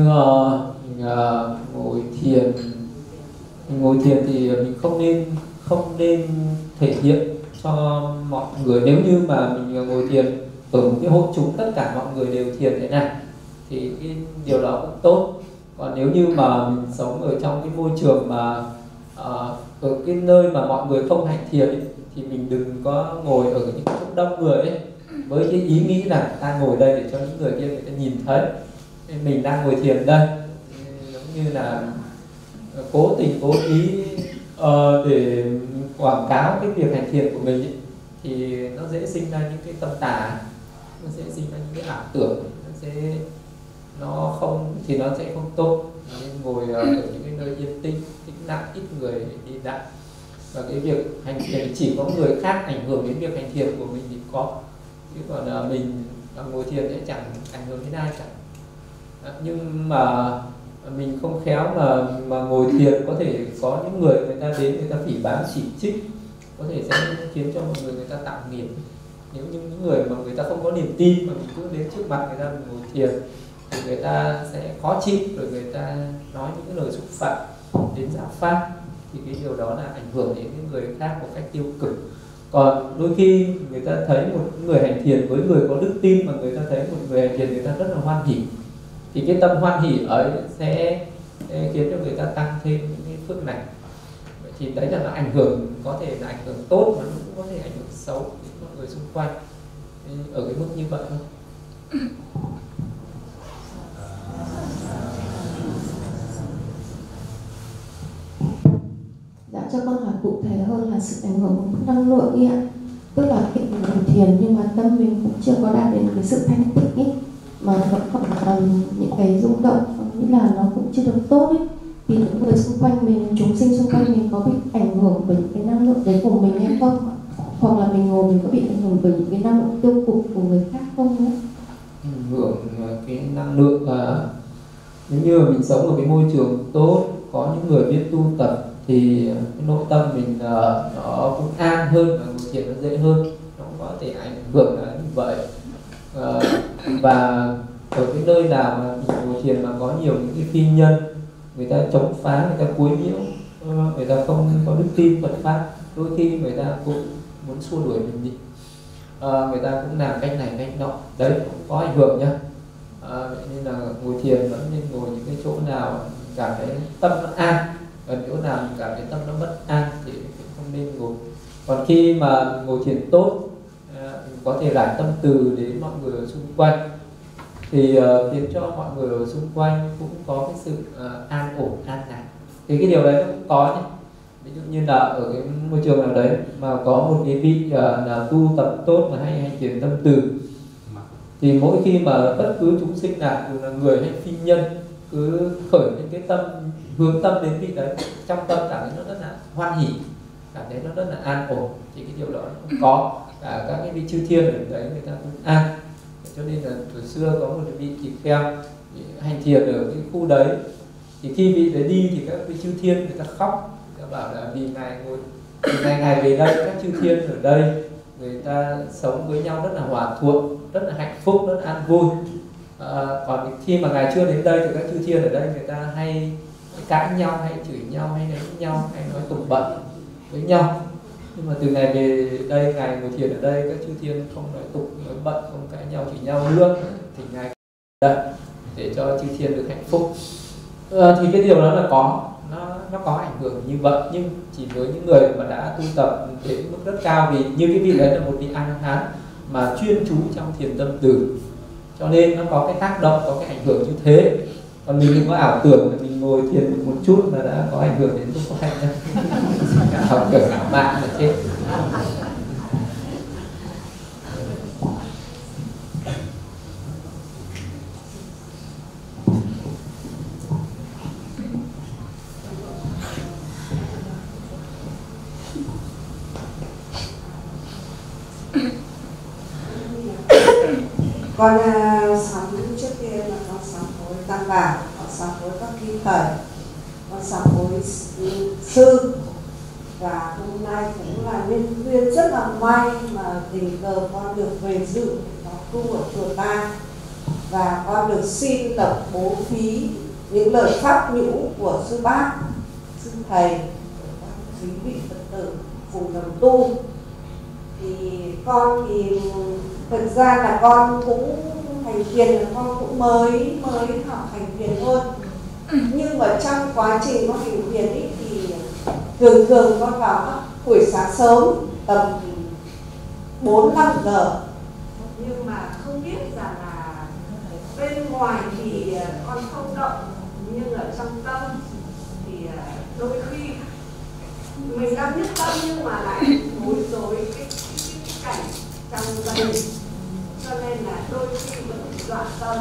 ngồi thiền thì mình không nên thể hiện cho mọi người. Nếu như mà mình ngồi thiền ở một cái hội chúng tất cả mọi người đều thiền thế này thì cái điều đó cũng tốt. Còn nếu như mà mình sống ở trong cái môi trường mà ở cái nơi mà mọi người không hành thiền ấy, thì mình đừng có ngồi ở những chỗ đông người ấy, với cái ý nghĩ là ta ngồi đây để cho những người kia người ta nhìn thấy mình đang ngồi thiền đây, giống như là cố tình cố ý để quảng cáo cái việc hành thiền của mình ấy, thì nó dễ sinh ra những cái tâm tà, nó sẽ sinh ra những cái ảo tưởng, nó sẽ không tốt. Nên ngồi ở những cái nơi yên tĩnh, tĩnh lặng, ít người đi lại. Và cái việc hành thiền chỉ có người khác ảnh hưởng đến việc hành thiền của mình thì có, chứ còn mình ngồi thiền sẽ chẳng ảnh hưởng đến ai cả. Nhưng mà mình không khéo mà ngồi thiền có thể có những người ta đến người ta phỉ báng chỉ trích, có thể sẽ khiến cho một người ta tạo nghiệp. Nếu như những người mà người ta không có niềm tin mà mình cứ đến trước mặt người ta ngồi thiền thì người ta sẽ khó chịu, rồi người ta nói những cái lời xúc phạm đến giáo pháp, thì cái điều đó là ảnh hưởng đến những người khác một cách tiêu cực. Còn đôi khi người ta thấy một người hành thiền với người có đức tin, mà người ta thấy một người hành thiền người ta rất là hoan hỉ, thì cái tâm hoan hỉ ấy sẽ khiến cho người ta tăng thêm những cái phước lành. Vậy thì đấy là nó ảnh hưởng, có thể là ảnh hưởng tốt mà nó cũng có thể ảnh hưởng xấu đến mọi người xung quanh, ở cái mức như vậy thôi. Dạ, cho con hỏi cụ thể hơn là sự ảnh hưởng của năng lượng ấy ạ. Tức là khi mình ngồi thiền nhưng mà tâm mình cũng chưa có đạt đến cái sự thanh tịnh ấy, mà vẫn còn những cái rung động, nghĩa là nó cũng chưa được tốt ấy, thì những người xung quanh mình, chúng sinh xung quanh mình có bị ảnh hưởng bởi những cái năng lượng đấy của mình hay không? Hoặc là mình ngồi mình có bị ảnh hưởng bởi những cái năng lượng tiêu cực của người khác không nữa? Ảnh hưởng cái năng lượng nếu như mình sống ở cái môi trường tốt, có những người biết tu tập thì cái nội tâm mình nó cũng an hơn và ngồi thiền nó dễ hơn, nó cũng có thể ảnh hưởng là như vậy. Và ở cái nơi nào mà mình ngồi thiền mà có nhiều những cái phi nhân, người ta chống phá, người ta quấy nhiễu, người ta không có đức tin Phật pháp, đôi khi người ta cũng muốn xua đuổi mình đi, người ta cũng làm cách này cách nọ, đấy cũng có ảnh hưởng nhá. Vậy nên là ngồi thiền vẫn nên ngồi những cái chỗ nào cảm thấy tâm nó an, còn chỗ nào mình cảm thấy tâm nó bất an thì không nên ngồi. Còn khi mà ngồi thiền tốt, mình có thể lại tâm từ đến mọi người ở xung quanh, thì khiến cho mọi người ở xung quanh cũng có cái sự an ổn, an lạc. Thì cái điều đấy nó cũng có nhé. Ví dụ như là ở cái môi trường nào đấy mà có một cái vị là tu tập tốt mà hay hành thiền tâm từ, thì mỗi khi mà bất cứ chúng sinh nào, dù là người hay phi nhân, cứ khởi những cái tâm, hướng tâm đến vị đấy, trong tâm cảm thấy nó rất là hoan hỉ, cảm thấy nó rất là an ổn, thì cái điều đó nó cũng có. Cả các cái vị chư thiên ở đấy người ta cũng an. Cho nên là tuổi xưa có một vị tỳ kheo hành thiền ở cái khu đấy, thì khi vị đấy đi thì các vị chư thiên người ta khóc, người ta bảo là vì ngài về đây, các chư thiên ở đây người ta sống với nhau rất là hòa thuận, rất là hạnh phúc, rất là an vui. Còn khi mà ngài chưa đến đây thì các chư thiên ở đây người ta hay cãi nhau, hay chửi nhau, hay đánh nhau, hay nói tụng bậy với nhau. Nhưng mà từ ngày về đây, ngài ngồi thiền ở đây, các chư thiên không nói tục, nói bận, không cãi nhau chửi nhau nữa, thì ngài để cho chư thiên được hạnh phúc. Thì cái điều đó là nó có ảnh hưởng như vậy, nhưng chỉ với những người mà đã tu tập đến mức rất cao, vì như cái vị đấy là một vị A Hán mà chuyên chú trong thiền tâm từ, cho nên nó có cái tác động, có cái ảnh hưởng như thế. Còn mình đừng có ảo tưởng là mình ngồi thiền một chút là đã có ảnh hưởng đến xung quanh đâu. Ảo tưởng ảo mạn là chết. Con sám trước kia là con sám hối Tam Bảo, con sám hối các kim thầy, con sám hối sư, và hôm nay cũng là nhân duyên rất là may mà tình cờ con được về dự khóa tu ở chùa ta, và con được xin tập bố thí những lời pháp nhũ của sư bác, sư thầy, các quý vị Phật tử cùng đồng tu. Thì con thì thực ra là con cũng hành thiền, là con cũng mới học hành thiền thôi. Nhưng mà trong quá trình con hành thiền ấy thì thường con vào buổi sáng sớm tầm 4-5 giờ. Nhưng mà không biết rằng là bên ngoài thì con không động, nhưng ở trong tâm thì đôi khi mình đang nhất tâm nhưng mà lại bối rối cái cảnh trong gia đình, cho nên là đôi khi vẫn loạn tâm.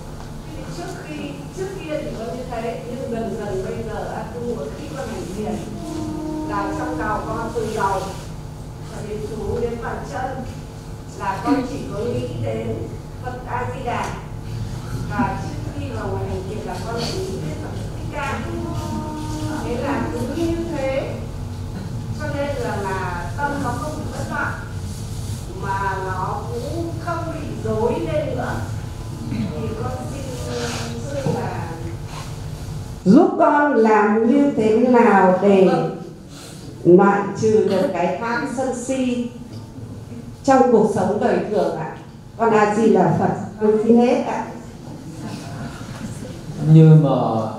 Trước kia thì có như thế, nhưng dần bây giờ tu khi con hành thiền là trong đầu con từ đầu và đến chú đến bàn chân là con chỉ có nghĩ đến Phật A Di Đà, và trước khi vào ngoài hành thiền là con lại nghĩ đến Phật Thích Ca. Thế là cứ như thế, cho nên là tâm nó không bị bất loạn mà nó cũng không bị rối lên nữa. Thì con xin sư là giúp con làm như thế nào để loại trừ được cái tham sân si trong cuộc sống đời thường ạ. Con A Di Đà Phật, con xin hết ạ. Như mà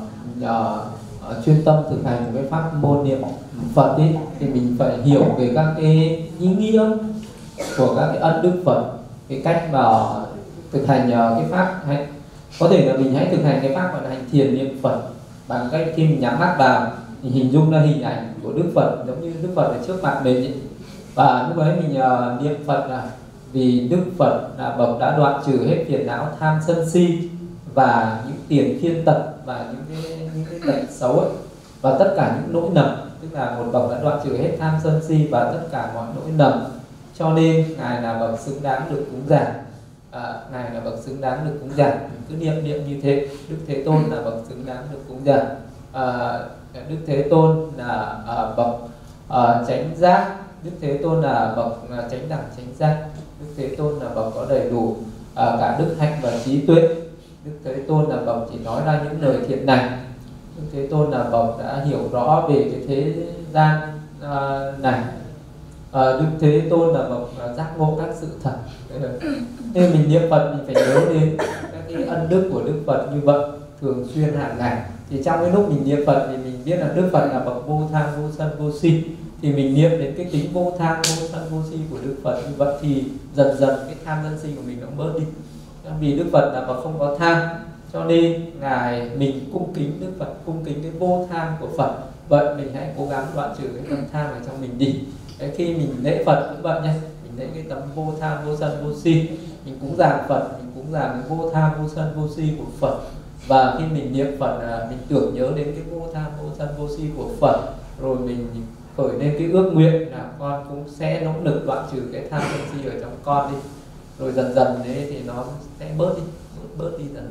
chuyên tâm thực hành một cái pháp môn niệm Phật ấy, thì mình phải hiểu về các cái ý nghĩa của các cái ân đức Phật, cái cách mà thực hành cái pháp hay có thể là mình hãy thực hành cái pháp gọi là hành thiền niệm Phật bằng cách khi mình nhắm mắt vào thì hình dung ra hình ảnh của Đức Phật giống như Đức Phật ở trước mặt mình ấy. Và lúc đấy mình niệm Phật là vì Đức Phật là bậc đã đoạn trừ hết phiền não tham sân si và những tiền thiên tật và những cái tật xấu ấy, và tất cả những nỗi lầm, tức là một bậc đã đoạn trừ hết tham sân si và tất cả mọi nỗi lầm, cho nên ngài là bậc xứng đáng được cúng dường. Ngài là bậc xứng đáng được cúng dường, mình cứ niệm như thế. Đức Thế Tôn là bậc xứng đáng được cúng dường. Đức Thế Tôn là bậc chánh giác. Đức Thế Tôn là bậc chánh đẳng chánh giác. Đức Thế Tôn là bậc có đầy đủ cả đức hạnh và trí tuệ. Đức Thế Tôn là bậc chỉ nói ra những lời thiện lành. Đức Thế Tôn là bậc đã hiểu rõ về cái thế gian này. Đức Thế Tôn là bậc giác ngộ các sự thật. Nên mình niệm Phật mình phải nhớ đến các cái ân đức của Đức Phật như vậy thường xuyên hàng ngày. Thì trong cái lúc mình niệm Phật thì mình biết là Đức Phật là bậc vô tham vô sân vô si, thì mình niệm đến cái tính vô tham vô sân vô si của Đức Phật như vậy thì dần cái tham sân si của mình nó bớt đi. Vì Đức Phật là bậc không có tham, cho nên ngài mình cung kính Đức Phật, cung kính cái vô tham của Phật. Vậy mình hãy cố gắng đoạn trừ cái tâm tham ở trong mình đi. Đấy, khi mình lễ Phật cũng vậy nhé, mình lấy cái tấm vô tham vô sân vô si, mình cúng dường Phật, mình cúng dường cái vô tham vô sân vô si của Phật. Và khi mình niệm Phật mình tưởng nhớ đến cái vô tham vô sân vô si của Phật, rồi mình khởi lên cái ước nguyện là con cũng sẽ nỗ lực đoạn trừ cái tham sân si ở trong con đi. Rồi dần đấy thì nó sẽ bớt đi dần.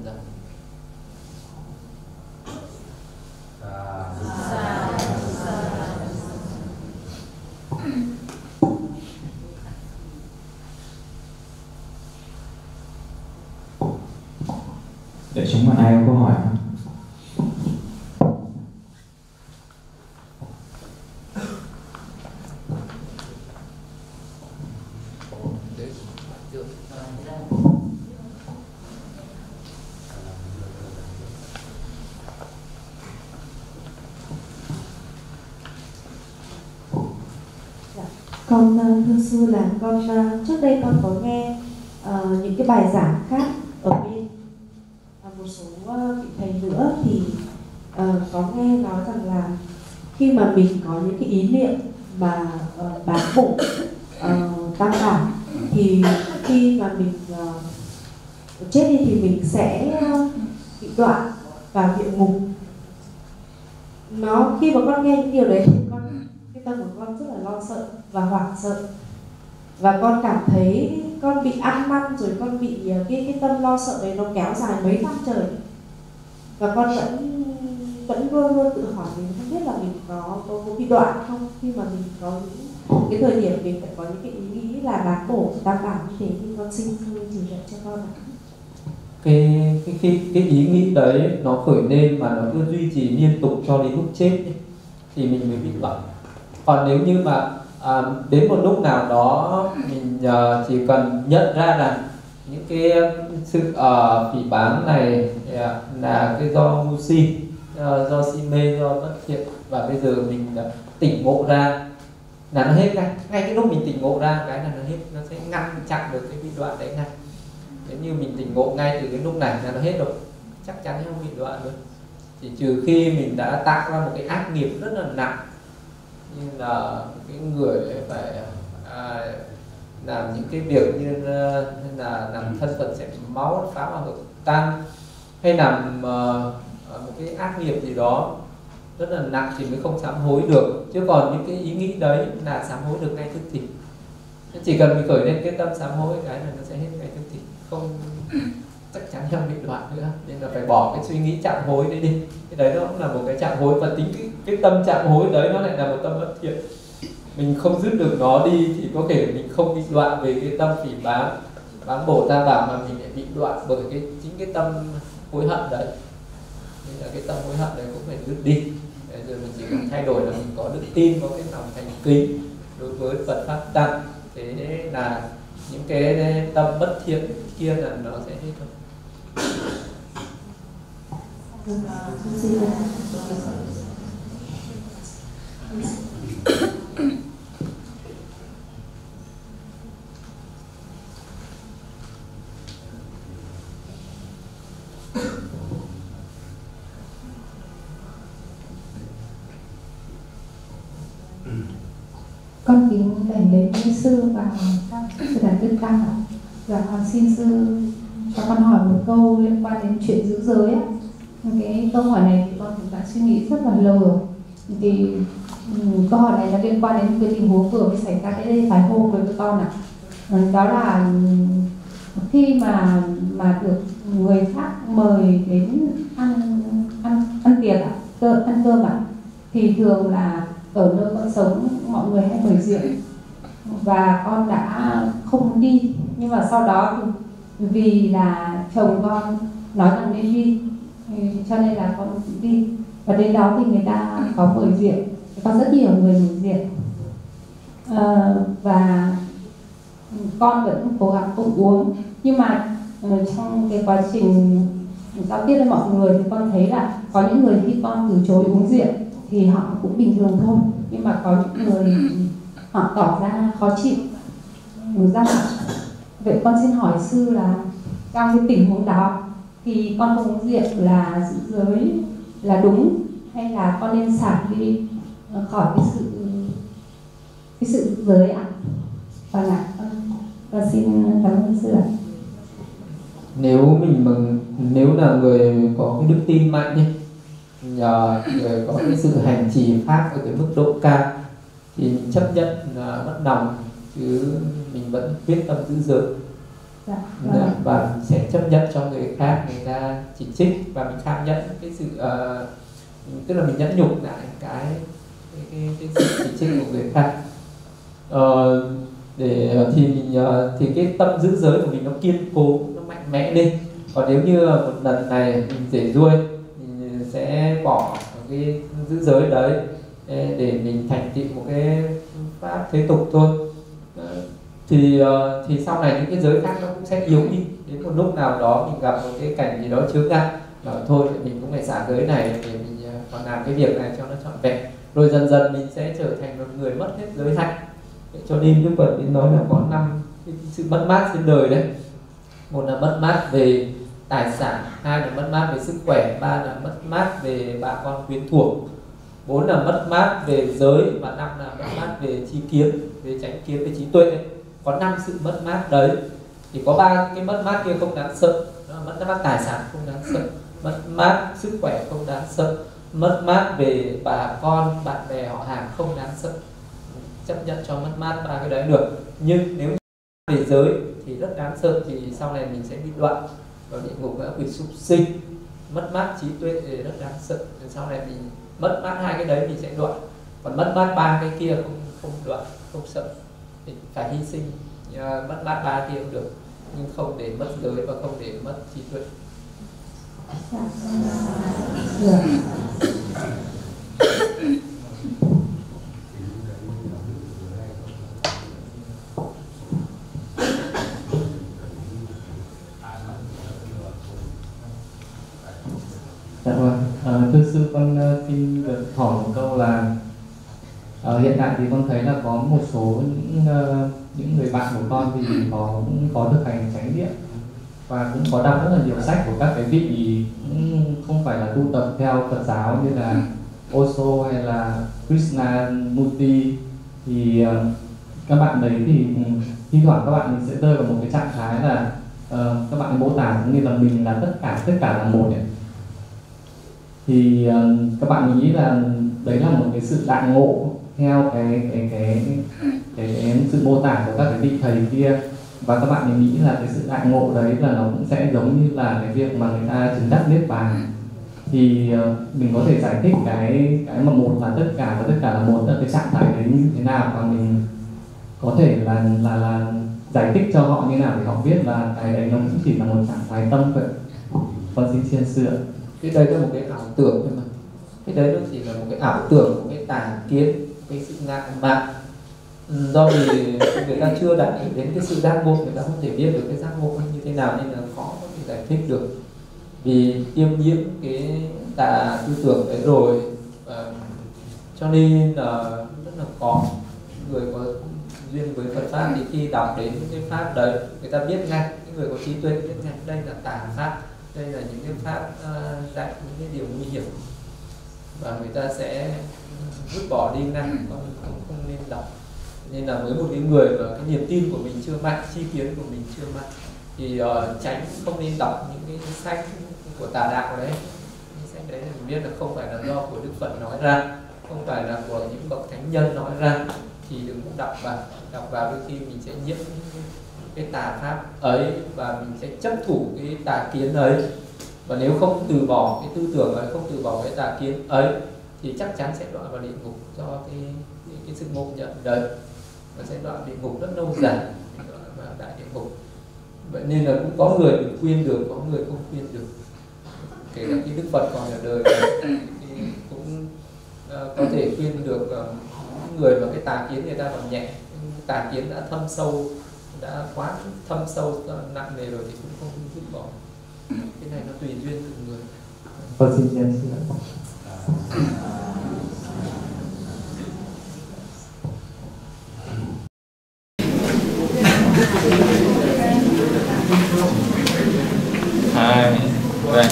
Để chúng mà ai có câu hỏi không? Con thưa sư là con trước đây con có nghe những cái bài giảng khác ở bên một số vị thầy nữa thì có nghe nói rằng là khi mà mình có những cái ý niệm mà bán bổ tam bảo thì khi mà mình chết đi thì mình sẽ bị đoạn vào địa ngục. Nó khi mà con nghe những điều đấy thì cái tâm của con rất là lo sợ và hoảng sợ, và con cảm thấy con bị ăn năn, rồi con bị cái tâm lo sợ đấy nó kéo dài mấy năm trời, và con vẫn luôn luôn tự hỏi mình không biết là mình có bị đoạn không, khi mà mình có những cái thời điểm mình phải có những cái ý nghĩ là bán bổ tam bảo như thế. Thì con xin sư chỉ dạy cho con ạ. Cái ý nghĩ đấy nó khởi lên mà nó cứ duy trì liên tục cho đến lúc chết ấy, thì mình mới bị đoạn. Còn nếu như mà đến một lúc nào đó mình chỉ cần nhận ra là những cái sự phỉ báng này là cái do ngu si, do si mê, do bất thiện, và bây giờ mình tỉnh ngộ ra là nó hết ngay cái lúc mình tỉnh ngộ ra cái là nó hết, nó sẽ ngăn chặn được cái bị đoạn đấy ngay. Nếu như mình tỉnh ngộ ngay từ cái lúc này là nó hết rồi, chắc chắn không bị đoạn nữa. Chỉ trừ khi mình đã tạo ra một cái ác nghiệp rất là nặng, như là cái người phải làm những cái việc như là làm thân phận chảy máu, phá hoại ngực tăng, hay làm một cái ác nghiệp gì đó rất là nặng thì mới không sám hối được. Chứ còn những cái ý nghĩ đấy là sám hối được ngay tức thì. Chỉ cần mình khởi lên cái tâm sám hối cái là nó sẽ hết ngay tức thì, không chắc chắn không bị đoạn nữa. Nên là phải bỏ cái suy nghĩ chạm hối đấy đi. Cái đấy nó cũng là một cái chạm hối, và tính cái tâm chạm hối đấy nó lại là một tâm bất thiện. Mình không dứt được nó đi thì có thể mình không bị đoạn về cái tâm phỉ báng bổ tam bảo, mà mình lại bị đoạn bởi chính cái tâm hối hận đấy. Nên là cái tâm hối hận đấy cũng phải dứt đi. Bây giờ mình chỉ cần thay đổi là mình có đức tin, có cái lòng thành kính đối với Phật pháp tăng, thế là những cái tâm bất thiện kia là nó sẽ hết thôi. Con kính đảnh lễ quý sư và các sư đại đức tăng ạ. Và con xin sư cho con hỏi một câu liên quan đến chuyện giữ giới á. Cái câu hỏi này thì con cũng đã suy nghĩ rất là lâu rồi. Thì câu hỏi này nó liên quan đến cái tình huống vừa mới xảy ra cái đây vài hôm với con ạ. Đó là khi mà được người khác mời đến ăn tiệc ạ, ăn cơm ạ, thì thường là ở nơi con sống mọi người hay mời rượu, và con đã không đi. Nhưng mà sau đó vì là chồng con nói rằng nên đi, cho nên là con đi. Và đến đó thì người ta có mời rượu, có rất nhiều người mời rượu, và con vẫn cố gắng không uống. Nhưng mà trong cái quá trình giao tiếp với mọi người thì con thấy là có những người khi con từ chối uống rượu thì họ cũng bình thường thôi, nhưng mà có những người họ tỏ ra khó chịu ra mặt. Vậy con xin hỏi sư là trong cái tình huống đó thì con không uống rượu là giữ giới là đúng, hay là con nên xả đi khỏi cái sự giữ giới ạ? Vâng ạ, con xin cảm ơn sư ạ. Nếu là người có cái đức tin mạnh đi, nhờ người có cái sự hành trì pháp ở cái mức độ cao thì mình chấp nhận mất lòng, chứ mình vẫn quyết tâm giữ giới. Và sẽ chấp nhận cho người khác người ta chỉ trích, và mình kham nhận cái sự tức là mình nhẫn nhục lại cái sự chỉ trích của người khác. Thì cái tâm giữ giới của mình nó kiên cố, nó mạnh mẽ lên. Còn nếu như một lần này mình rể ruôi, mình sẽ bỏ cái giữ giới đấy để mình thành tựu một cái pháp thế tục thôi. Thì sau này những cái giới khác nó cũng sẽ yếu đi. Đến một lúc nào đó mình gặp một cái cảnh gì đó chướng ngại, thôi thì mình cũng phải xả giới này để mình còn làm cái việc này cho nó trọn vẹn. Rồi dần dần mình sẽ trở thành một người mất hết giới hạnh. Cho nên Đức Phật nói là có 5 cái sự mất mát trên đời đấy. Một là mất mát về tài sản, 2 là mất mát về sức khỏe, 3 là mất mát về bà con quyến thuộc, 4 là mất mát về giới, và 5 là mất mát về tri kiến, về chánh kiến, về trí tuệ. Có 5 sự mất mát đấy. Thì có 3 cái mất mát kia không đáng sợ. Đó là mất mát tài sản không đáng sợ, mất mát sức khỏe không đáng sợ, mất mát về bà con, bạn bè, họ hàng không đáng sợ. Chấp nhận cho mất mát 3 cái đấy được. Nhưng nếu về giới thì rất đáng sợ, thì sau này mình sẽ bị đoạn vào địa ngục, ngạ quỷ, súc sinh. Mất mát trí tuệ thì rất đáng sợ, thì sau này mình mất mát 2 cái đấy mình sẽ đoạn. Còn mất mát 3 cái kia không đoạn, không sợ. Thì phải hy sinh mất mát 3 kia cũng được, nhưng không để mất giới và không để mất trí tuệ. Dạ vâng, thưa sư, con xin được hỏi một câu là hiện tại thì con thấy là có một số những người bạn của con thì cũng có thực hành chánh niệm và cũng có đọc rất là nhiều sách của các cái vị cũng không phải là tu tập theo Phật giáo như là Osho hay là Krishnamurti, thì các bạn đấy thì thi thoảng các bạn sẽ rơi vào một cái trạng thái là các bạn mô tả cũng như là mình là tất cả là một ấy. Thì các bạn nghĩ là đấy là một cái sự đại ngộ theo cái sự mô tả của các cái vị thầy kia, và các bạn nghĩ là cái sự đại ngộ đấy là nó cũng sẽ giống như là cái việc mà người ta chứng đắc niết bàn. Thì mình có thể giải thích cái mà một là tất cả và tất cả là một, là cái trạng thái đấy như thế nào, và mình có thể là giải thích cho họ như nào để họ biết là cái đấy nó cũng chỉ là một trạng thái tâm vậy. Con xin chiên sửa. Cái đấy là một cái ảo tưởng thôi mà. Cái đấy nó chỉ là một cái ảo tưởng, một cái tà kiến, cái sự ngạo mạn. Do vì người ta chưa đạt đến cái sự giác ngộ, người ta không thể biết được cái giác ngộ như thế nào, nên là khó có thể giải thích được. Vì tiêm nhiễm cái tà tư tưởng đấy rồi, cho nên là rất là khó. Người có duyên với Phật pháp thì khi đọc đến những cái pháp đấy, người ta biết ngay. Những người có trí tuệ biết ngay đây là tà pháp, đây là những cái pháp dạy những cái điều nguy hiểm, và người ta sẽ vứt bỏ đi ngay, không nên đọc. Nên là với một cái người mà cái niềm tin của mình chưa mạnh, chi kiến của mình chưa mạnh, thì tránh không nên đọc những cái sách của tà đạo đấy. Những sách đấy mình biết là không phải là do của Đức Phật nói ra, không phải là của những bậc thánh nhân nói ra, thì đừng đọc vào đôi khi mình sẽ nhiễm cái tà pháp ấy, và mình sẽ chấp thủ cái tà kiến ấy. Và nếu không từ bỏ cái tư tưởng ấy, không từ bỏ cái tà kiến ấy, thì chắc chắn sẽ đọa vào địa ngục do cái sự ngộ nhận đấy, và sẽ đọa địa ngục rất lâu dài, và đại địa ngục. Vậy nên là cũng có người được khuyên được, có người không khuyên được. Kể cả khi Đức Phật còn ở đời thì cũng có thể khuyên được những người mà cái tà kiến người ta còn nhẹ, tà kiến đã thâm sâu, đã quá thâm sâu nặng nề rồi thì cũng không vứt bỏ. Cái này nó tùy duyên từng người. Con xin chiên sửa. Hai, đây.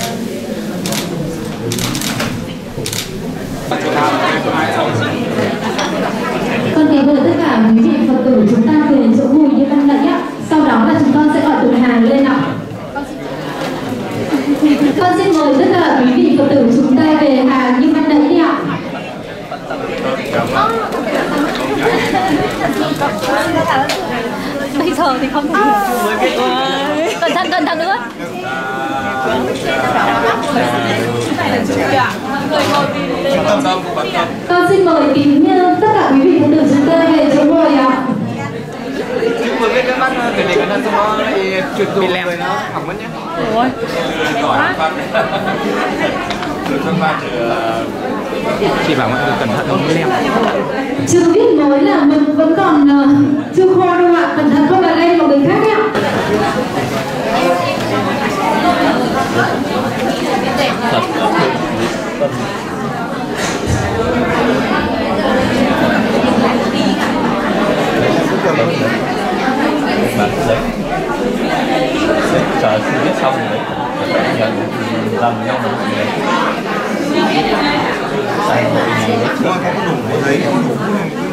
Con kính mời tất cả quý vị Phật tử chúng ta về chỗ ngồi như ban nãy ạ. Sau đó là chúng con sẽ gọi từng hàng lên ạ. Con xin mời tất cả quý vị Phật tử chúng ta về hàng như ban nãy đi ạ. Bây giờ thì không thể cẩn thận nữa. Con xin mời kính tất cả quý vị Phật tử chúng ta về chỗ ngồi ạ. Chúc mừng các bác để cẩn thận cho nó lại chuyển dùng rồi nó hỏng mất nhé. Ôi. Chị bảo mọi người cẩn thận không lem. Chưa biết nói là mình vẫn còn chưa khô đâu ạ. Cẩn thận không là đây một người khác ạ. lần nhau một người sai hội này nó có đủ đấy, có đủ